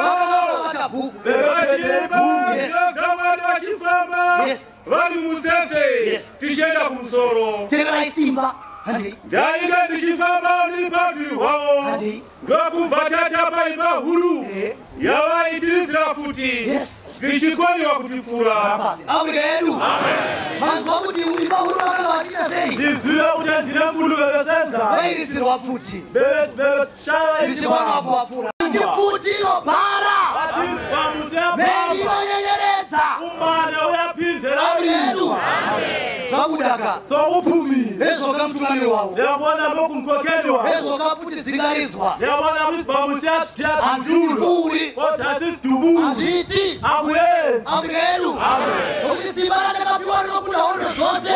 vachiimba zvavari vachifamba vari mutsetse tichienda kumusoro. tererai simba ndainge ndichifamba ndiri parutivi rwavo ndokubva tatapa imba huru yavaitiridzira futi zvichikoniwa kutifura. aurivedu manzwa kuti imba huru vakanga vachiita sei? ndiziva kuti ndine mbudu vevesenza vairidzirwa futi zvichikoniwa kuvapfura futi inobhara meni inonyenyeredza aurivedu zvakudaka soupfumi vezvoka mutungamiri wavo ndabona nokumukokeri wavo vezvoka futi dzingaridzwa ndabona hanzipfuuri hazviti aurivedu nokuti simba randakapiwa rinobuda hondo dzose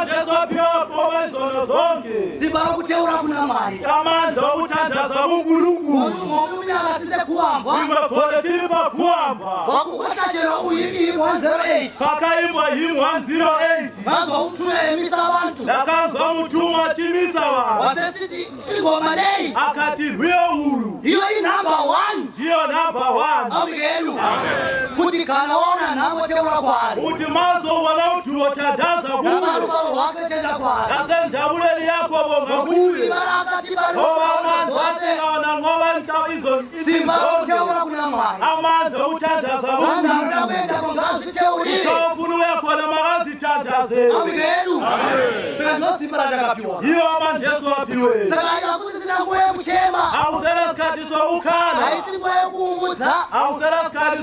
simba rokuteura kuna Mwari amandla okuthandaza uNkulunkulu mhomi unyakasise kuwambwa imagore tiri pakuwamba wakukwashachera uyimi 108 pakaimbwa hymn 108 mazwa umtume emisa abantu ndakanzwa mutumwa achimisa vanhu wasesiti ingoma nei akati rwiyo huru iyo inamba 1 ndiyo namba 1 aurivedu kuti kana waona nhambo teura kwaari kuti mazowana utulo tadhaza kuwe namaruvaro rwake tenda kwaari nasenjabuleli yako bonga kuwe kuivara akatipa ovamanzwa dzose asinaona ngova ntawo izo simba rokuteura kuna Mwari amandla okuthandaza zanzaruda kuenda kongazviteurire utofunu yakhona makazithandaze aurivedu saka ndo simba ratakapiwa iyo amandeso aphiwe saka ikakusisina nguva yekuchema awusela sikhathi sokukhala haisi nguva yekuungudza awusela sikhathi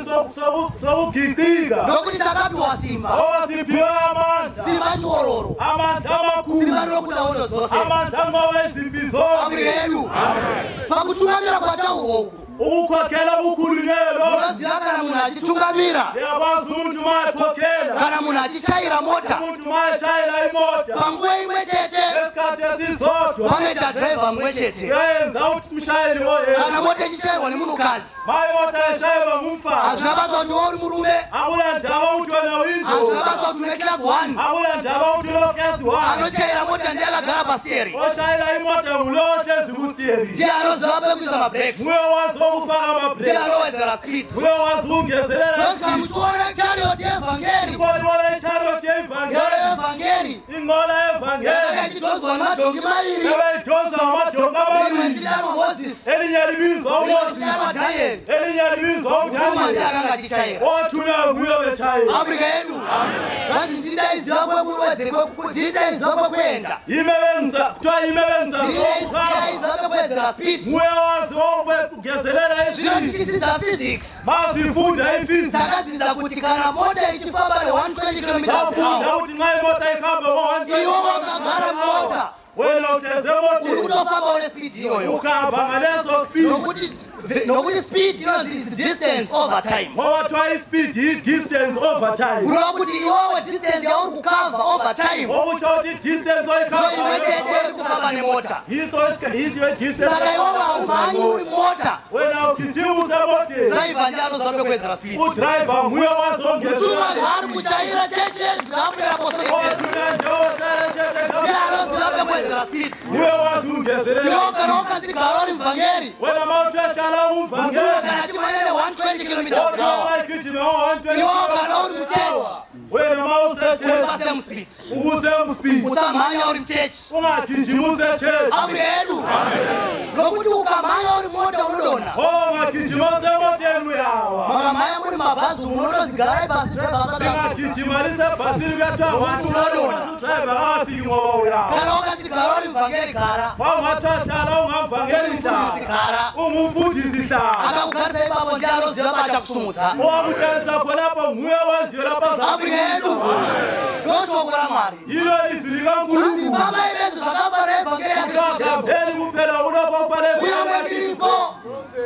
sokugidika nokuti takapiwa simba owasiphiwe amandla simba chiororo amandla amakhulu simba rinokuda hondo dzose amandla ngova ezimpi zonke aurivedu pakutungamira kwataurwa uku ukukhokhela ukhululelo unoziva kana munhu achitungamira ndiyakwazi umuntu mayekhokhela kana munhu achichayira mota umuntu mayeshayela imota panguva imwe chete esikhathi esizodwa panoita dhiraivha mumwe chete yayenza kuti mshayeli kana woyena mota ichichayirwa nemunhukadzi mayimota yeshayelwa ngumfazi hazvina basa kuti uri murume akula ndhava kuti wena windo hazvina basa kuti une class 1 akula ndhava kuti lokesi 1 anochayira mota ndiye akagara pasteri oshayela imota mulohlezi kusteri ndiye anoziva pekuisa mabreaks muye wazi okufaka ndiye amabreki anowedzera speed muye wazi ungezelela noka muchiona charioti yevhangeri konibona icharoti yeivhangeli evhangeri ingola yevhangeli yakachidzodzwa nemadhongi maviri evaidhonza namadhonga rimwe maviri richidanwa mozisi elinye libizwa rimwe umosi richidanwa dhanieri elinye libizwa mutuma ndiye udanieli akanga achichayira otunya nguyo vechayela afrika yedu zvanzi ndidaiziva ndidaiziva kwekuenda imevenza kutwa imevenza ndidaiziva kwekuwedzera speed muye wazi okugezelela zvino ezviri tichidzidza physics mazifunda ifisi takadzidza kuti kana mota ichifamba ne120 km zafunda kuti ngai mota ikhambe iwo wakagara mota wena uteze uri moti kutofamba une speed iyoyo ukhamba ngaleso speed nokuti speed inonzi distance over time ngoba twa ispeed i-distance over time kurova kuti iwowo distance yauri kukava over time okutsho kuti distance imwe oyikhamba chete iri kufamba nemota yiyo distance saka iwowo haumhanyi uri mota wena ugijima usemoteni driver ndiye anoziva kwekuwedzera speed udriver nguye mutuma wazongezela zvaari kuchayira cheshe zvakapera posaiese ndiye anoziva kwekuwedzera speed nguye wazungezelela iwo kana wakazigara uri muvhangeri wena mauteshala mutuma umvangeli kana achimanya ne120 km otomaigijima iwo kana uri muchechi wena uri mausechesi pasame speed ukusemuspidi usamhanya uri muchechi ungagijima usechechi afrika yedu nokuti kuti ukamhanya uri mota unodonha. magijima semoteni uyawa. Makamhanya muri mabhazi unotozigarai pasi driver asati timagijimalise bhazi rikatama driver akafiki mwava uyawa. kana ukati gara uri mubvangeri gara. Wamatashala ungamvangelisa. Gara. Umufundisisa. Akakugarisa ipapo ndiye anoziva pachakusumudza. Wakutarisa khonapho nguye waziyo lapha Afrika yedu. Ndoshoko raMwari. Ilo izwi likaNkulunkulu. Baba ibenzi zvakafana evhangeri yaKristu Jesu. Kampeni kuphela unofanele Kunyangwe tiripo.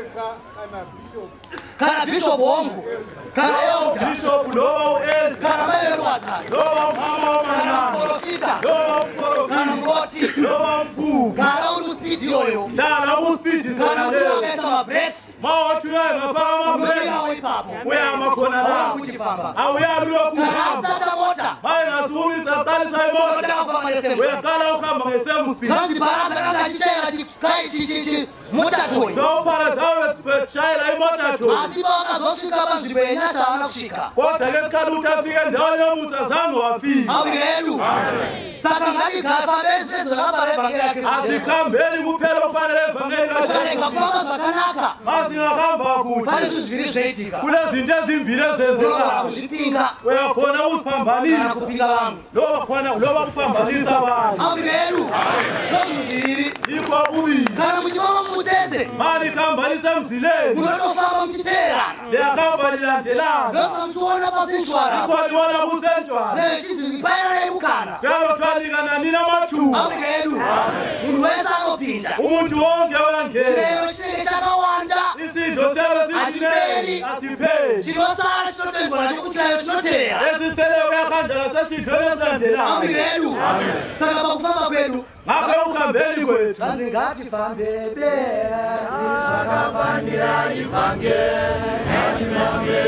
Kana bishop wangu. Kana elder. Bishop noma uelder. Kana mayorwata. Noma umama Kana wamana. profita. Noma mprofita. Kana mgoti. Noma mkuu. Kana uri speed yoyo. Dala uspiti Kana sana mtu leo. wakaisa mabreaks. Mawatunaye mafama Mwenye mbele. ipapo. Uyama khona la. Kuchifamba. Awuyalulo Kana kuhamba. asata mota. Bayingasumisa qalisa imoto. Unotaka kufamba nesembe. Uyaqala ukuhamba ngesemu speed. Zanzi baraza kanga chichera chikai chichichi. Mota toy. Nophala zawe beshayela imota tu. Asiba wakazosvika panzvimbo yenyasha havana kusvika. Kodwa ngesikhathi utafika endaweni yomusa zange wafika. Afrika yedu. Saka ngatigafambe zvese zvakafana evhangeri yaKristu Jesu. Asikhambeni kuphela kufanele evangeli Ukarega kufamba zvakanaka. masingahamba kuhle. Pane zvinhu zviviri zvaitika. Kune zinto ezimbili Unogona ezenzekayo. kuzvipinga Uyakhona kana uziphambanisa kupinga vamwe. loba kuphambanisa abantu. Afrika yedu. Ndozvinhu zviviri. Ikho kubili. Kana muchifamba mumutsetse. Mani khambanisa emzileni Munotofamba muchiteerana. liyakhamba lilandelana. Ndobva muchiona pasenshwara. Ikho ndibona kusentshwana Zechinzi paina neimukana. kuyalothanika nani namathuba. Afrika yedu. Munhu wese anopinda. Umuntu wonke uyangena. Chirero chinenge chakawanda. Isidlo siyabe sishineli asipheli. Chinosara chinotendwa nacho kuti nayo tinoteera. Esiseleyo kuyahanjala sesidlo esilandelayo. Afrika yedu. Saka pakufamba kwedu. Ngaphe ukuhambeni kwethu. Zvanzi ngatifambe benzi zvakafanira ivhangeri. Ngatifambe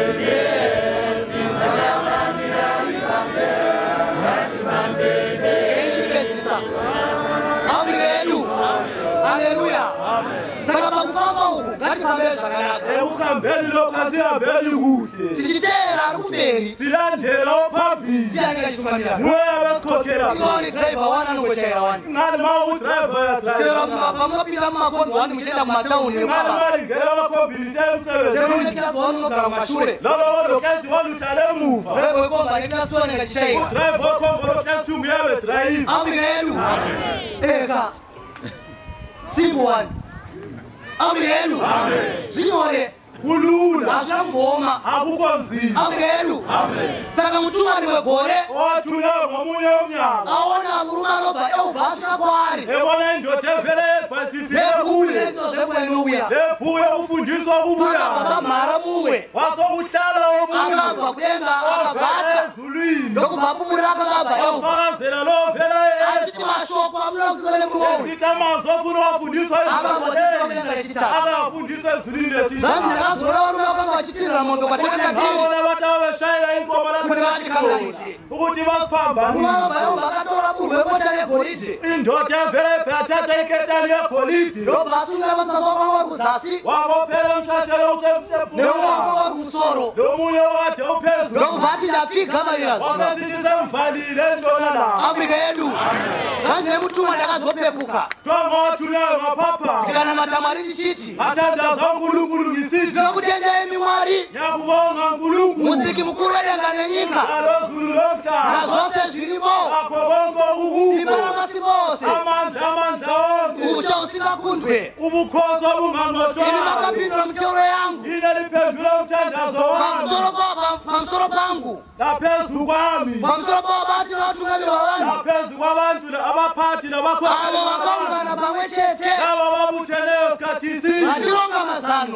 benzi zvakafanira ivhangeri. Ngatifambe benzi. Afrika yedu. Haleluya. Saka pakufamba uku ngatifambe zvakanaka. Ekuhambeni lokhu asihambeni kuhle. Tichiteera ari kumberi. Silandela ophambili. Ndiange achitungamira. Nguye abesikhokhela. Iwoni driver wani anongochaira wani. Ngani ma udriver Chero yadrayiva. pamunopinda mumakombi wani muchienda kumatauni Ngani nemabasa. mali ngela amakhombili Chero emsebenzini. unekilasi wani unogara mumashure. Lolo wodokezi wanu uhlale emuva. Driver wekombi anekilasi wani ngachishayira. Udriver okhombo lokezi thumbu yabe drayiva. Afrika yedu. Eka. Simbo wani. Afrika yedu. Zvinyore. Kulula. Hazvina kumboma. Akukho nzima. Afrika yedu. Saka mutumani wegore Owathunyelwa ngomunye womnyaka. aona murume anobva eubva asvika kwaari. Ebona indoda evele ebhasifike Nebhuku kuye. nezo zvekwenouya. Lebhuya ufundiswa Akabva kubuya. pamhara mumwe. Wasokuhlala omunye. Akabva kudenga akabata. ezulwini. Ndokubva pumurira akabva eubva. Fakazela lo vele Achiti mashoko amunokusana nemurume. esita amazwi ofuna wafundiswa Akabhodhiswa kudenga rechitatu. akafundiswa ezulwini Zvanzi lesithathu. ndakazora varume vakanga vachitirira mombe kwatakatiri. Babona batava beshayela inkomo Kuti vatikanganise. ukuthi basiphambanise. Umabva eubva akatora burwe rekota negoridhe. Indoda evele yathatha iketani yegolide Ndobva asungira masasa wake wari kuzasi. wabophela umshashelo Neumwe wake usemsephula wari kumusoro. nomunye wade uphezulu Ndokubva ati ndapfiga maira zuva. wamesithi semvalile entshona la Afrika yedu. Zvanzi nemutumwa ndakazopepuka. twanga wathunayo maphapha Tikanamata Mwari tichiti. athandaza unkulunkulu ngisithi Ndinokutendai imi Mwari. nyakubonga nkulunkulu Musiki mukuru wedenga nenyika. nalo zulu lomhlaba Nazvose zvirimo. akho konke Simba ukukho ramasiba ose. amandla wonke Usha usingakundwe. ubukhosi Imi obungangcotshwanga makapindula miteuro yangu. yina liphendula umthandazo wami Pamusoro pangu. naphezu kwami Pamusoro pavo bati vatungamiri vavanhu. naphezu kwabantu abaphathi Avo vakaungana pamwe chete. laba babutheneyo sikhathisi Vachironga mazano.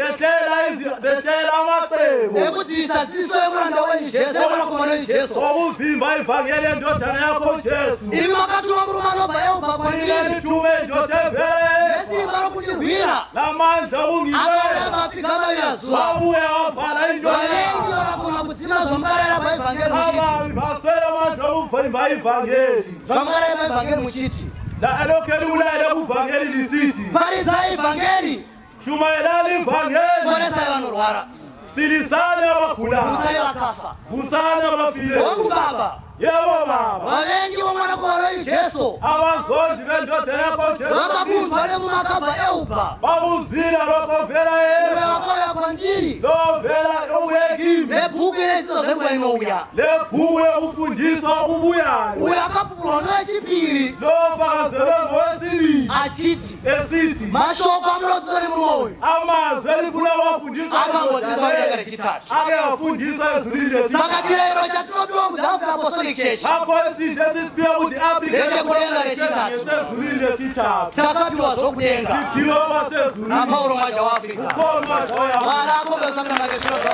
behlela amacebo Ekudzidzisa dzidziso yemuranda wenyu Jesu. Yemwanakomana wenyu Jesu. okuvimba ivangeli endodana yakho Jesu Imi makatuma murume anobva eubva kwandiri. nithume indoda evele Nesimba rokundirwira. lamandla ungile Akaramba apfiga maira zuva. wabuya wavala indoda Vavengi vakakona kudzima zvamukarayira paivhangeri muchiti. ababi baswela amandla okuvimba ivangeli Zvamukarayira paivhangeri muchiti. alokeli ulayele kuvangeli lisithi Paridzai ivhangeri. shumayelani ivangeli Ponesai vanorwara. silisane abagulayo Musai vakafa. vusane abafileyo Wangu baba. Yebo baba. Vavengi vamwanakolo iJesu. Abazondi bendoda yakho Jesu. Vakabvunzwa nemumakabva eubva. Bakuzvira lokhovela Uyo Yesu. wakauya kwandiri. Lovela ouya kimi. Nebhuku redzidzo zvenguva inouya. Lebhuku yokufundiswa ubuyayo. Uyo akapupurwa nowechipiri. Lofakazelwe ngowesibili. Achiti. Esithi. Mashoko amunodzidzo nemumoyo. Amazwi elifuna wafundiswa. Akangodzidzwa kunyaka rechitatu. Ake afundiswa ezulwini lesibili. Saka chirayiro chatinopiwa muDhavuka Apostolic Church. Akho eside esisipiwa kuti Ndechekudenga rechitatu. esezulwini lesithathu. Takapiwa zvokudenga. Siphiwa basezulwini. naPaulo mwaja waAfrica. Paul mwaja waAfrica. Mwari akombesa kuti makesinoga.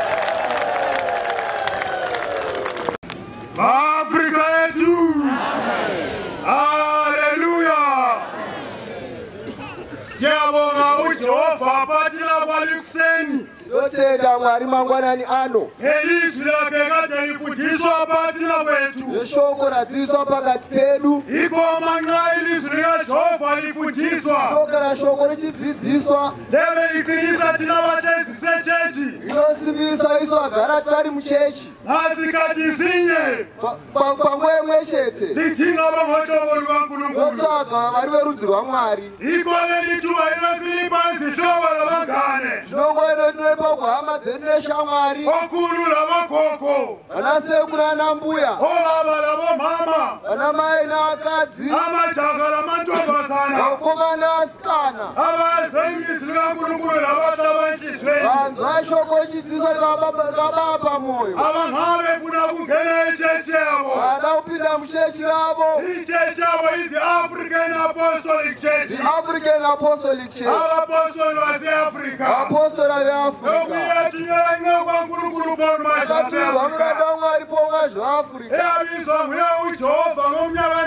Afrika yetu. Haleluya. Siyabonga uJehova pathina kwalikuseni. Totenda Mwari mangwanani ano. Elizwi lakhe kade lifundiswa pathina kwethu. Ishoko radzidziswa pakati pedu. Ikoma nxa ilizwi likaJehova lifundiswa. Shoko shoko richidzidziswa. Lebe liqinisa thina batezi sechechi. Inosimbisa isu agara tari muchechi. Masikhathi sinye. Pamwe chete. Lidinga abangotshoko lukaNkulunkulu. Lotsvaga vari verudzi rwaMwari. Ikole lithuba inosilipa izihlobo labangane. Shoko inotinepa kuhama dzedu neshamwari. Okhulu labogogo. Vanasekuru nanambuya. Obaba labomama. Vanamai navakadzi. Amajaha lamantombazana. Vakomana navasikana. Abazi ilizwi likaNkulunkulu labahlabanjisweni. Vanzwa shoko richidzidziswa rikababa pamoyo. Abangabe funa kungena ichechi yabo. Vada kupinda muchechi ravo. Ichechi yabo is the African Apostolic Church. The African Apostolic Church. Abapostoli baseAfrika. Apostle veAfrica. Lokuyathunyela incebo kaNkulunkulu Paul Akatirwa muranda waMwari pomwe zveAfrica. eyabizwa nguye uJehova ngomnyaka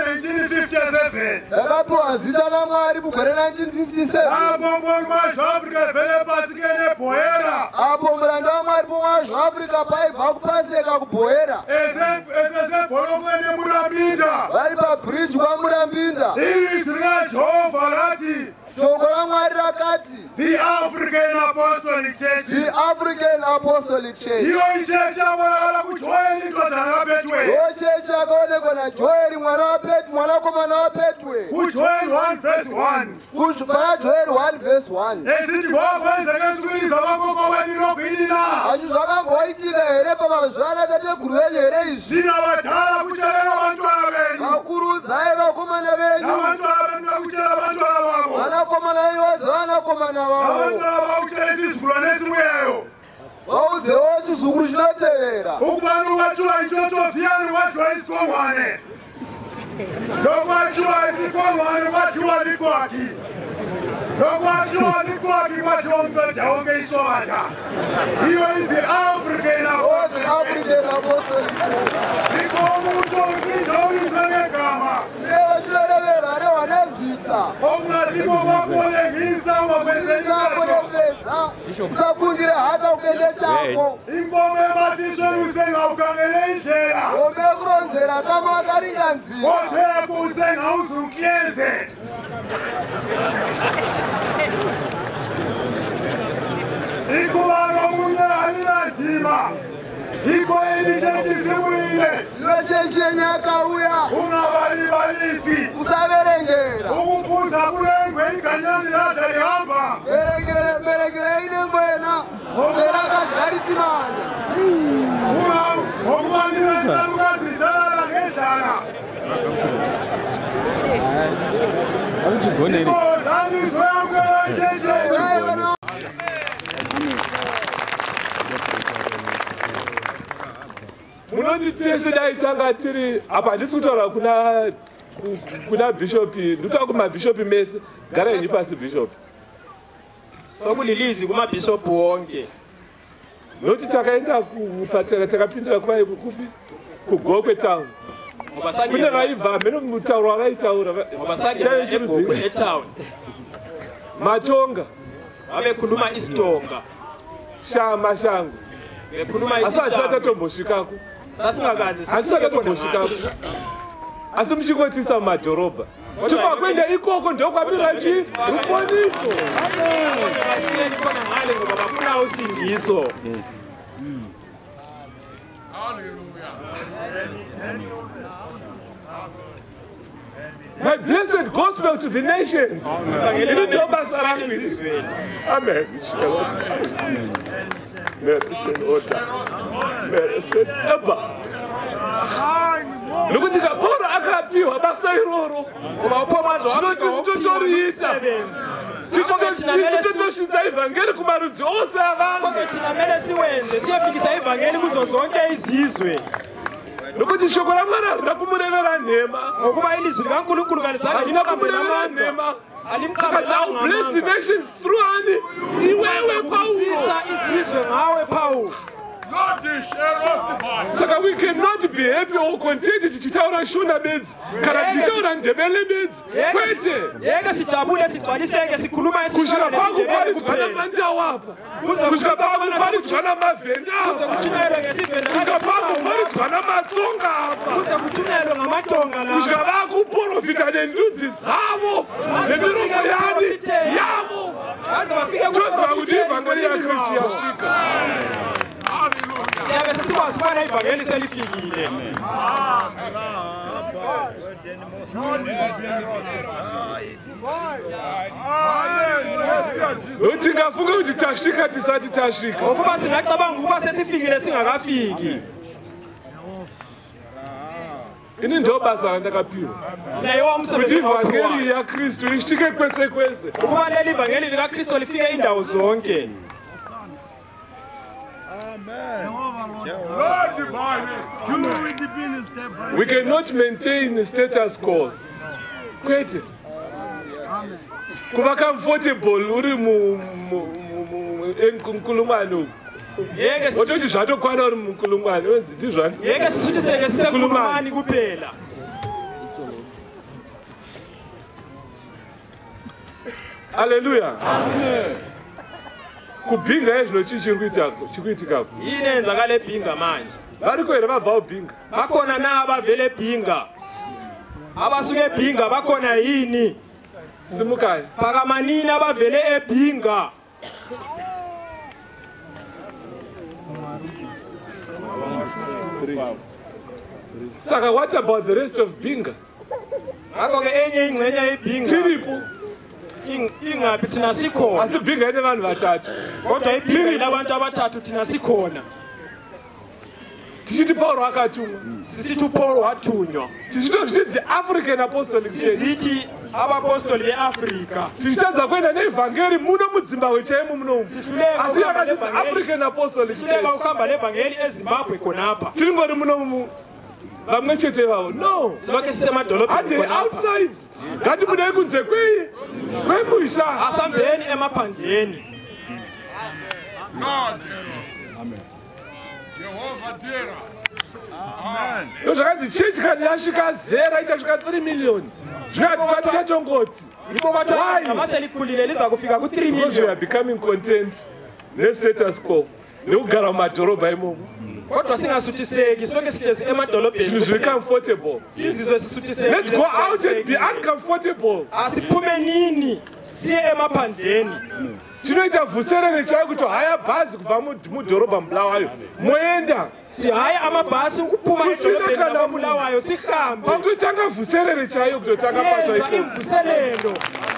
1957. Yakapiwa zita naMwari mugore 1957. Apho Paul zveAfrica vele pasike neBhoera. Apo muranda waMwari pomwe zveAfrica paibva kupaseka kuBhoera. Esebholokweni eMurabinda. Vari pabridge kwaMurabinda. Ilizwi likaJehova lathi Shoko raMwari rakati. the African Apostolic Church. The African Apostolic Church. Iyo ichechi yabonakala kuJoeli indodana kaPethueli. Yochechi yakaonekwa naJoeri mwanakomana waPethueli. kuJoeli 1:1. Pana Joeri 1:1. Esithi ngokwenzeka ensukwini zabagogo wenu logwini na. Azvi zvakangoitika here pamazuva anatateguru venyu here izvi? Lina badala kuchelela abantwana benu. Vakurudzai vakomana venyu. Abantwana benu bakuchela abantwana babo. Vanakomana venyu vadze vanakomana vavo. Abantwana bakuchela isizukulwane esibuyeyo. Vauzewo chizukuru chinotevera. Ukubani ukwathiwa intshontsho viyani kwathiwa isikongwane. Lokwathiwa isikongwane kwathiwa likwakhi. Lokwathiwa likwakhi kwathiwa mqeda wonke isobatha. Iyo is the African Oh, the Apostolic African Apostolic Church. Ikomuntu osinjawisa ngegama. Lewo chiverevera rehwa nezita. Okungasiko kwakubolengisa Chako ngokwenzenjalo. nepedza. Usafungire hata upende chako. Inkomo emasishweni usengawukhangele indlela. Ome kuronzera kama akaringa nzira. Otheko usengawuzukleze. Ikuba lomunye alilandima. Iko elichechi sibuyile. Zvinochechi yenyu yakauya. Ungabalibalisi. Usaverengera. Ukuphuza kulengwe iganyani lada lihamba. Beregerei nengwena. Berakadya richimanya. Ngokubanisa isalukazi lisalala ngendlala. Ikozani zoyamkela icheche. munoti tese dai tanga tiri apa handisi kutaura kuna bhishopi ndikutaura kumabhishopi mese gara henyu pasi bhishopi sokulilizwi kumabhishopu wonke noti takaenda takapindira kuvai kupi kugokwe town kune vaibva mheno mutauro wavaitaura chaiyo chirudzii etown matonga vavekhuluma isitonga mashango vekhuluma asi isishango hatisakatombosvikako sasingakazi hatisakatombosvikako asi muchingotisa mumadhorobha tifa kuenda ikoko ndokwamira chi ruponiso vasiyeni kona ngale ngoba bafuna usindiso My blessed gospel to the nation. Amen. Look at the Paul akapiwa basa iroro. Chitotoshinza ivhangeri kumarudzi ose avanhu. Tinamele siwenze siyafikisa ivhangeri kuzo zonke izizwe. Nokuti shoko raMwari harina kumurevera nhema. Ngokuba ilizwi likaNkulunkulu kalizange limukambirira nhema. I'll bless the nations through ani. Iwewe Paulo. Izizwe ngawe Paulo. Saka we cannot be happy or contented tichitaura Shona bedzi kana tichitaura Ndebele bedzi. Kwete. Yeke sijabule sigcwaliseke sikhuluma kusvika pakuparidzwa namandawa apa. Kusvika pakuparidzwa namavhenda apa. Kusvika pakuparidzwa namatsonga apa. Kusvika vakuprofita nendudzi dzavo nemiromo yavo. Toziva kuti ivhangeri yaKristu yasvika. Siyabe sesikwazi ukubona ivangeli selifikile. Tingafunga kuti tasvika tisati tasvika. Ngokuba singacabanga ukuba sesifikile singakafiki. Ini ndo basa randakapiwa. Kuti ivhangeri yaKristu isvike kwese kwese. Ukuba leli ivangeli likaKristu lifike indawo zonke. We cannot maintain the status quo. Kwete. Kuva comfortable uri mukulumani. Ototi zvatokwana uri mukulumani. Wenzi ndizvani? Yeke sishutiseke sisekulumani kupela. Hallelujah. Amen. Kubhinga izvo chikuitika. Inenza kale bhinga manje. Variko here vabva kubhinga. Bakona na abavele bhinga. Abasuke bhinga bakona yini? Simukai. Pakamanini abavele ebhinga. Saka what about the rest of Bhinga? Ngakho ke enye ingxenye yebhinga. Tiripo. Ingaphi thina sikhona. Asi Bhinga ine vanhu vatatu. Kodwa ibhinga ilabantu abathathu thina sikhona. Tichiti Paulo akatumwa. Sisithi uPaul wathunywa. Tichiti the African Apostolic Church. Sithi abapostoli beAfrika. Tichitadza kuenda neevhangeri muno muZimbabwe chaimo munomu. Asi yakati African Apostolic Church. Tileka ukuhamba levangeli eZimbabwe khonapha. Tiringori munomu vamwe chete vavo. No. Silokhe sisemadolobheni khonapha. Ati outside. Ngati munei kunze kwemusha. Asambeni emaphandleni. Amen. Jehovah Dera. Amen. Zvakati church kana yasvika zera ichasvika 3 million. Zvakati chatongoti. Ibo bathu abaselikhulile liza kufika ku 3 million. Because we are becoming content ne-status quo. Nekugara mumadhorobha imomo. Kodwa singasuthiseki silokhe sihlezi emadolobheni. Zvinhu zviri comfortable. Sizizwe sisuthiseki. Let's go out and be uncomfortable. Asiphume nini siye emaphandleni. Tinoita vhuserere chaiyo kuti haya bhazi kubva mudhorobha Bulawayo moenda. Sihaya amabhasi ukuphuma edolobheni laBulawayo sihambe. Pakutotanga vhuserere chaiyo kutotanga patwa ikoko. Imvuselelo.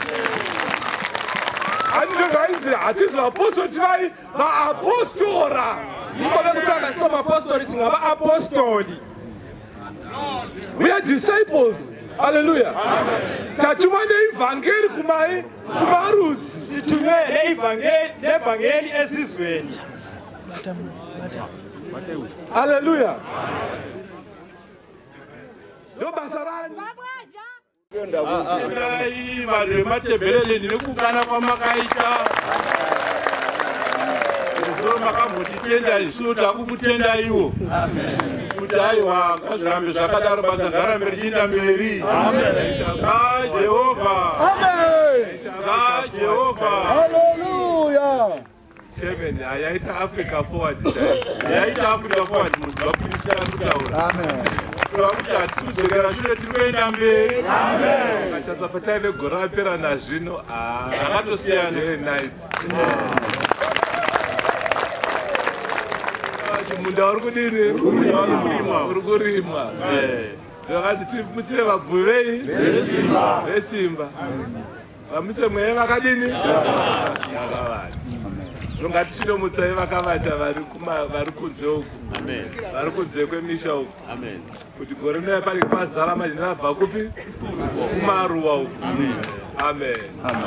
Andizvainzi hatizi vapostori tivai vaapostora. Yiko bekuthiwa somapostoli singaba apostoli. We are disciples. Hallelujah. Tatuma neivhangeri kumarudzi. Sithumele ivangeli ezizweni. Hallelujah. Ndo basa rani. Ai vanhu vematebhereni nekukana kwamakaita. Soro makambotitenda isu takukutenda iwo. Kuti aiwa ngazvirambe zvakadaro basa ngarambe richienda mberi. Jehovha. Jehovha. Hallelujah. Chairman, yaita Africa forward. Yaita Africa forward muzvapindisa kutaura. Amen. Kuti hatikudzokera shure tinoenda mberi. Amen. Kachasapata negora rapera nazvino. Zvakatosiyana. Very nice. vakati munda uri kudini uri kurimwa vakati timutsire vabvuvi vei vesimba vamise mweya vakadini vakavata ngatichinomutsai vakavata vari kunze uku vari kunze kwemisha uku kuti gore rinouya pari pazara majina abva kupi kumaruwa uku amen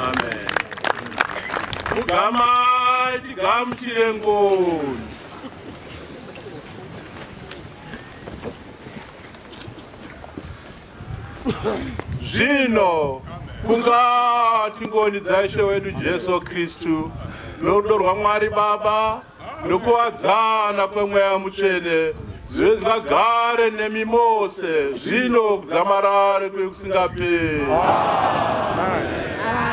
mugama tigamuchire ngoni zvino kungati ngoni dzaishe wedu Jesu Kristu norudo rwaMwari Baba nokuwadzana kwemweya mutsvene zvive zvigagare nemi mose zvino kudzamarare kwekusingaperi.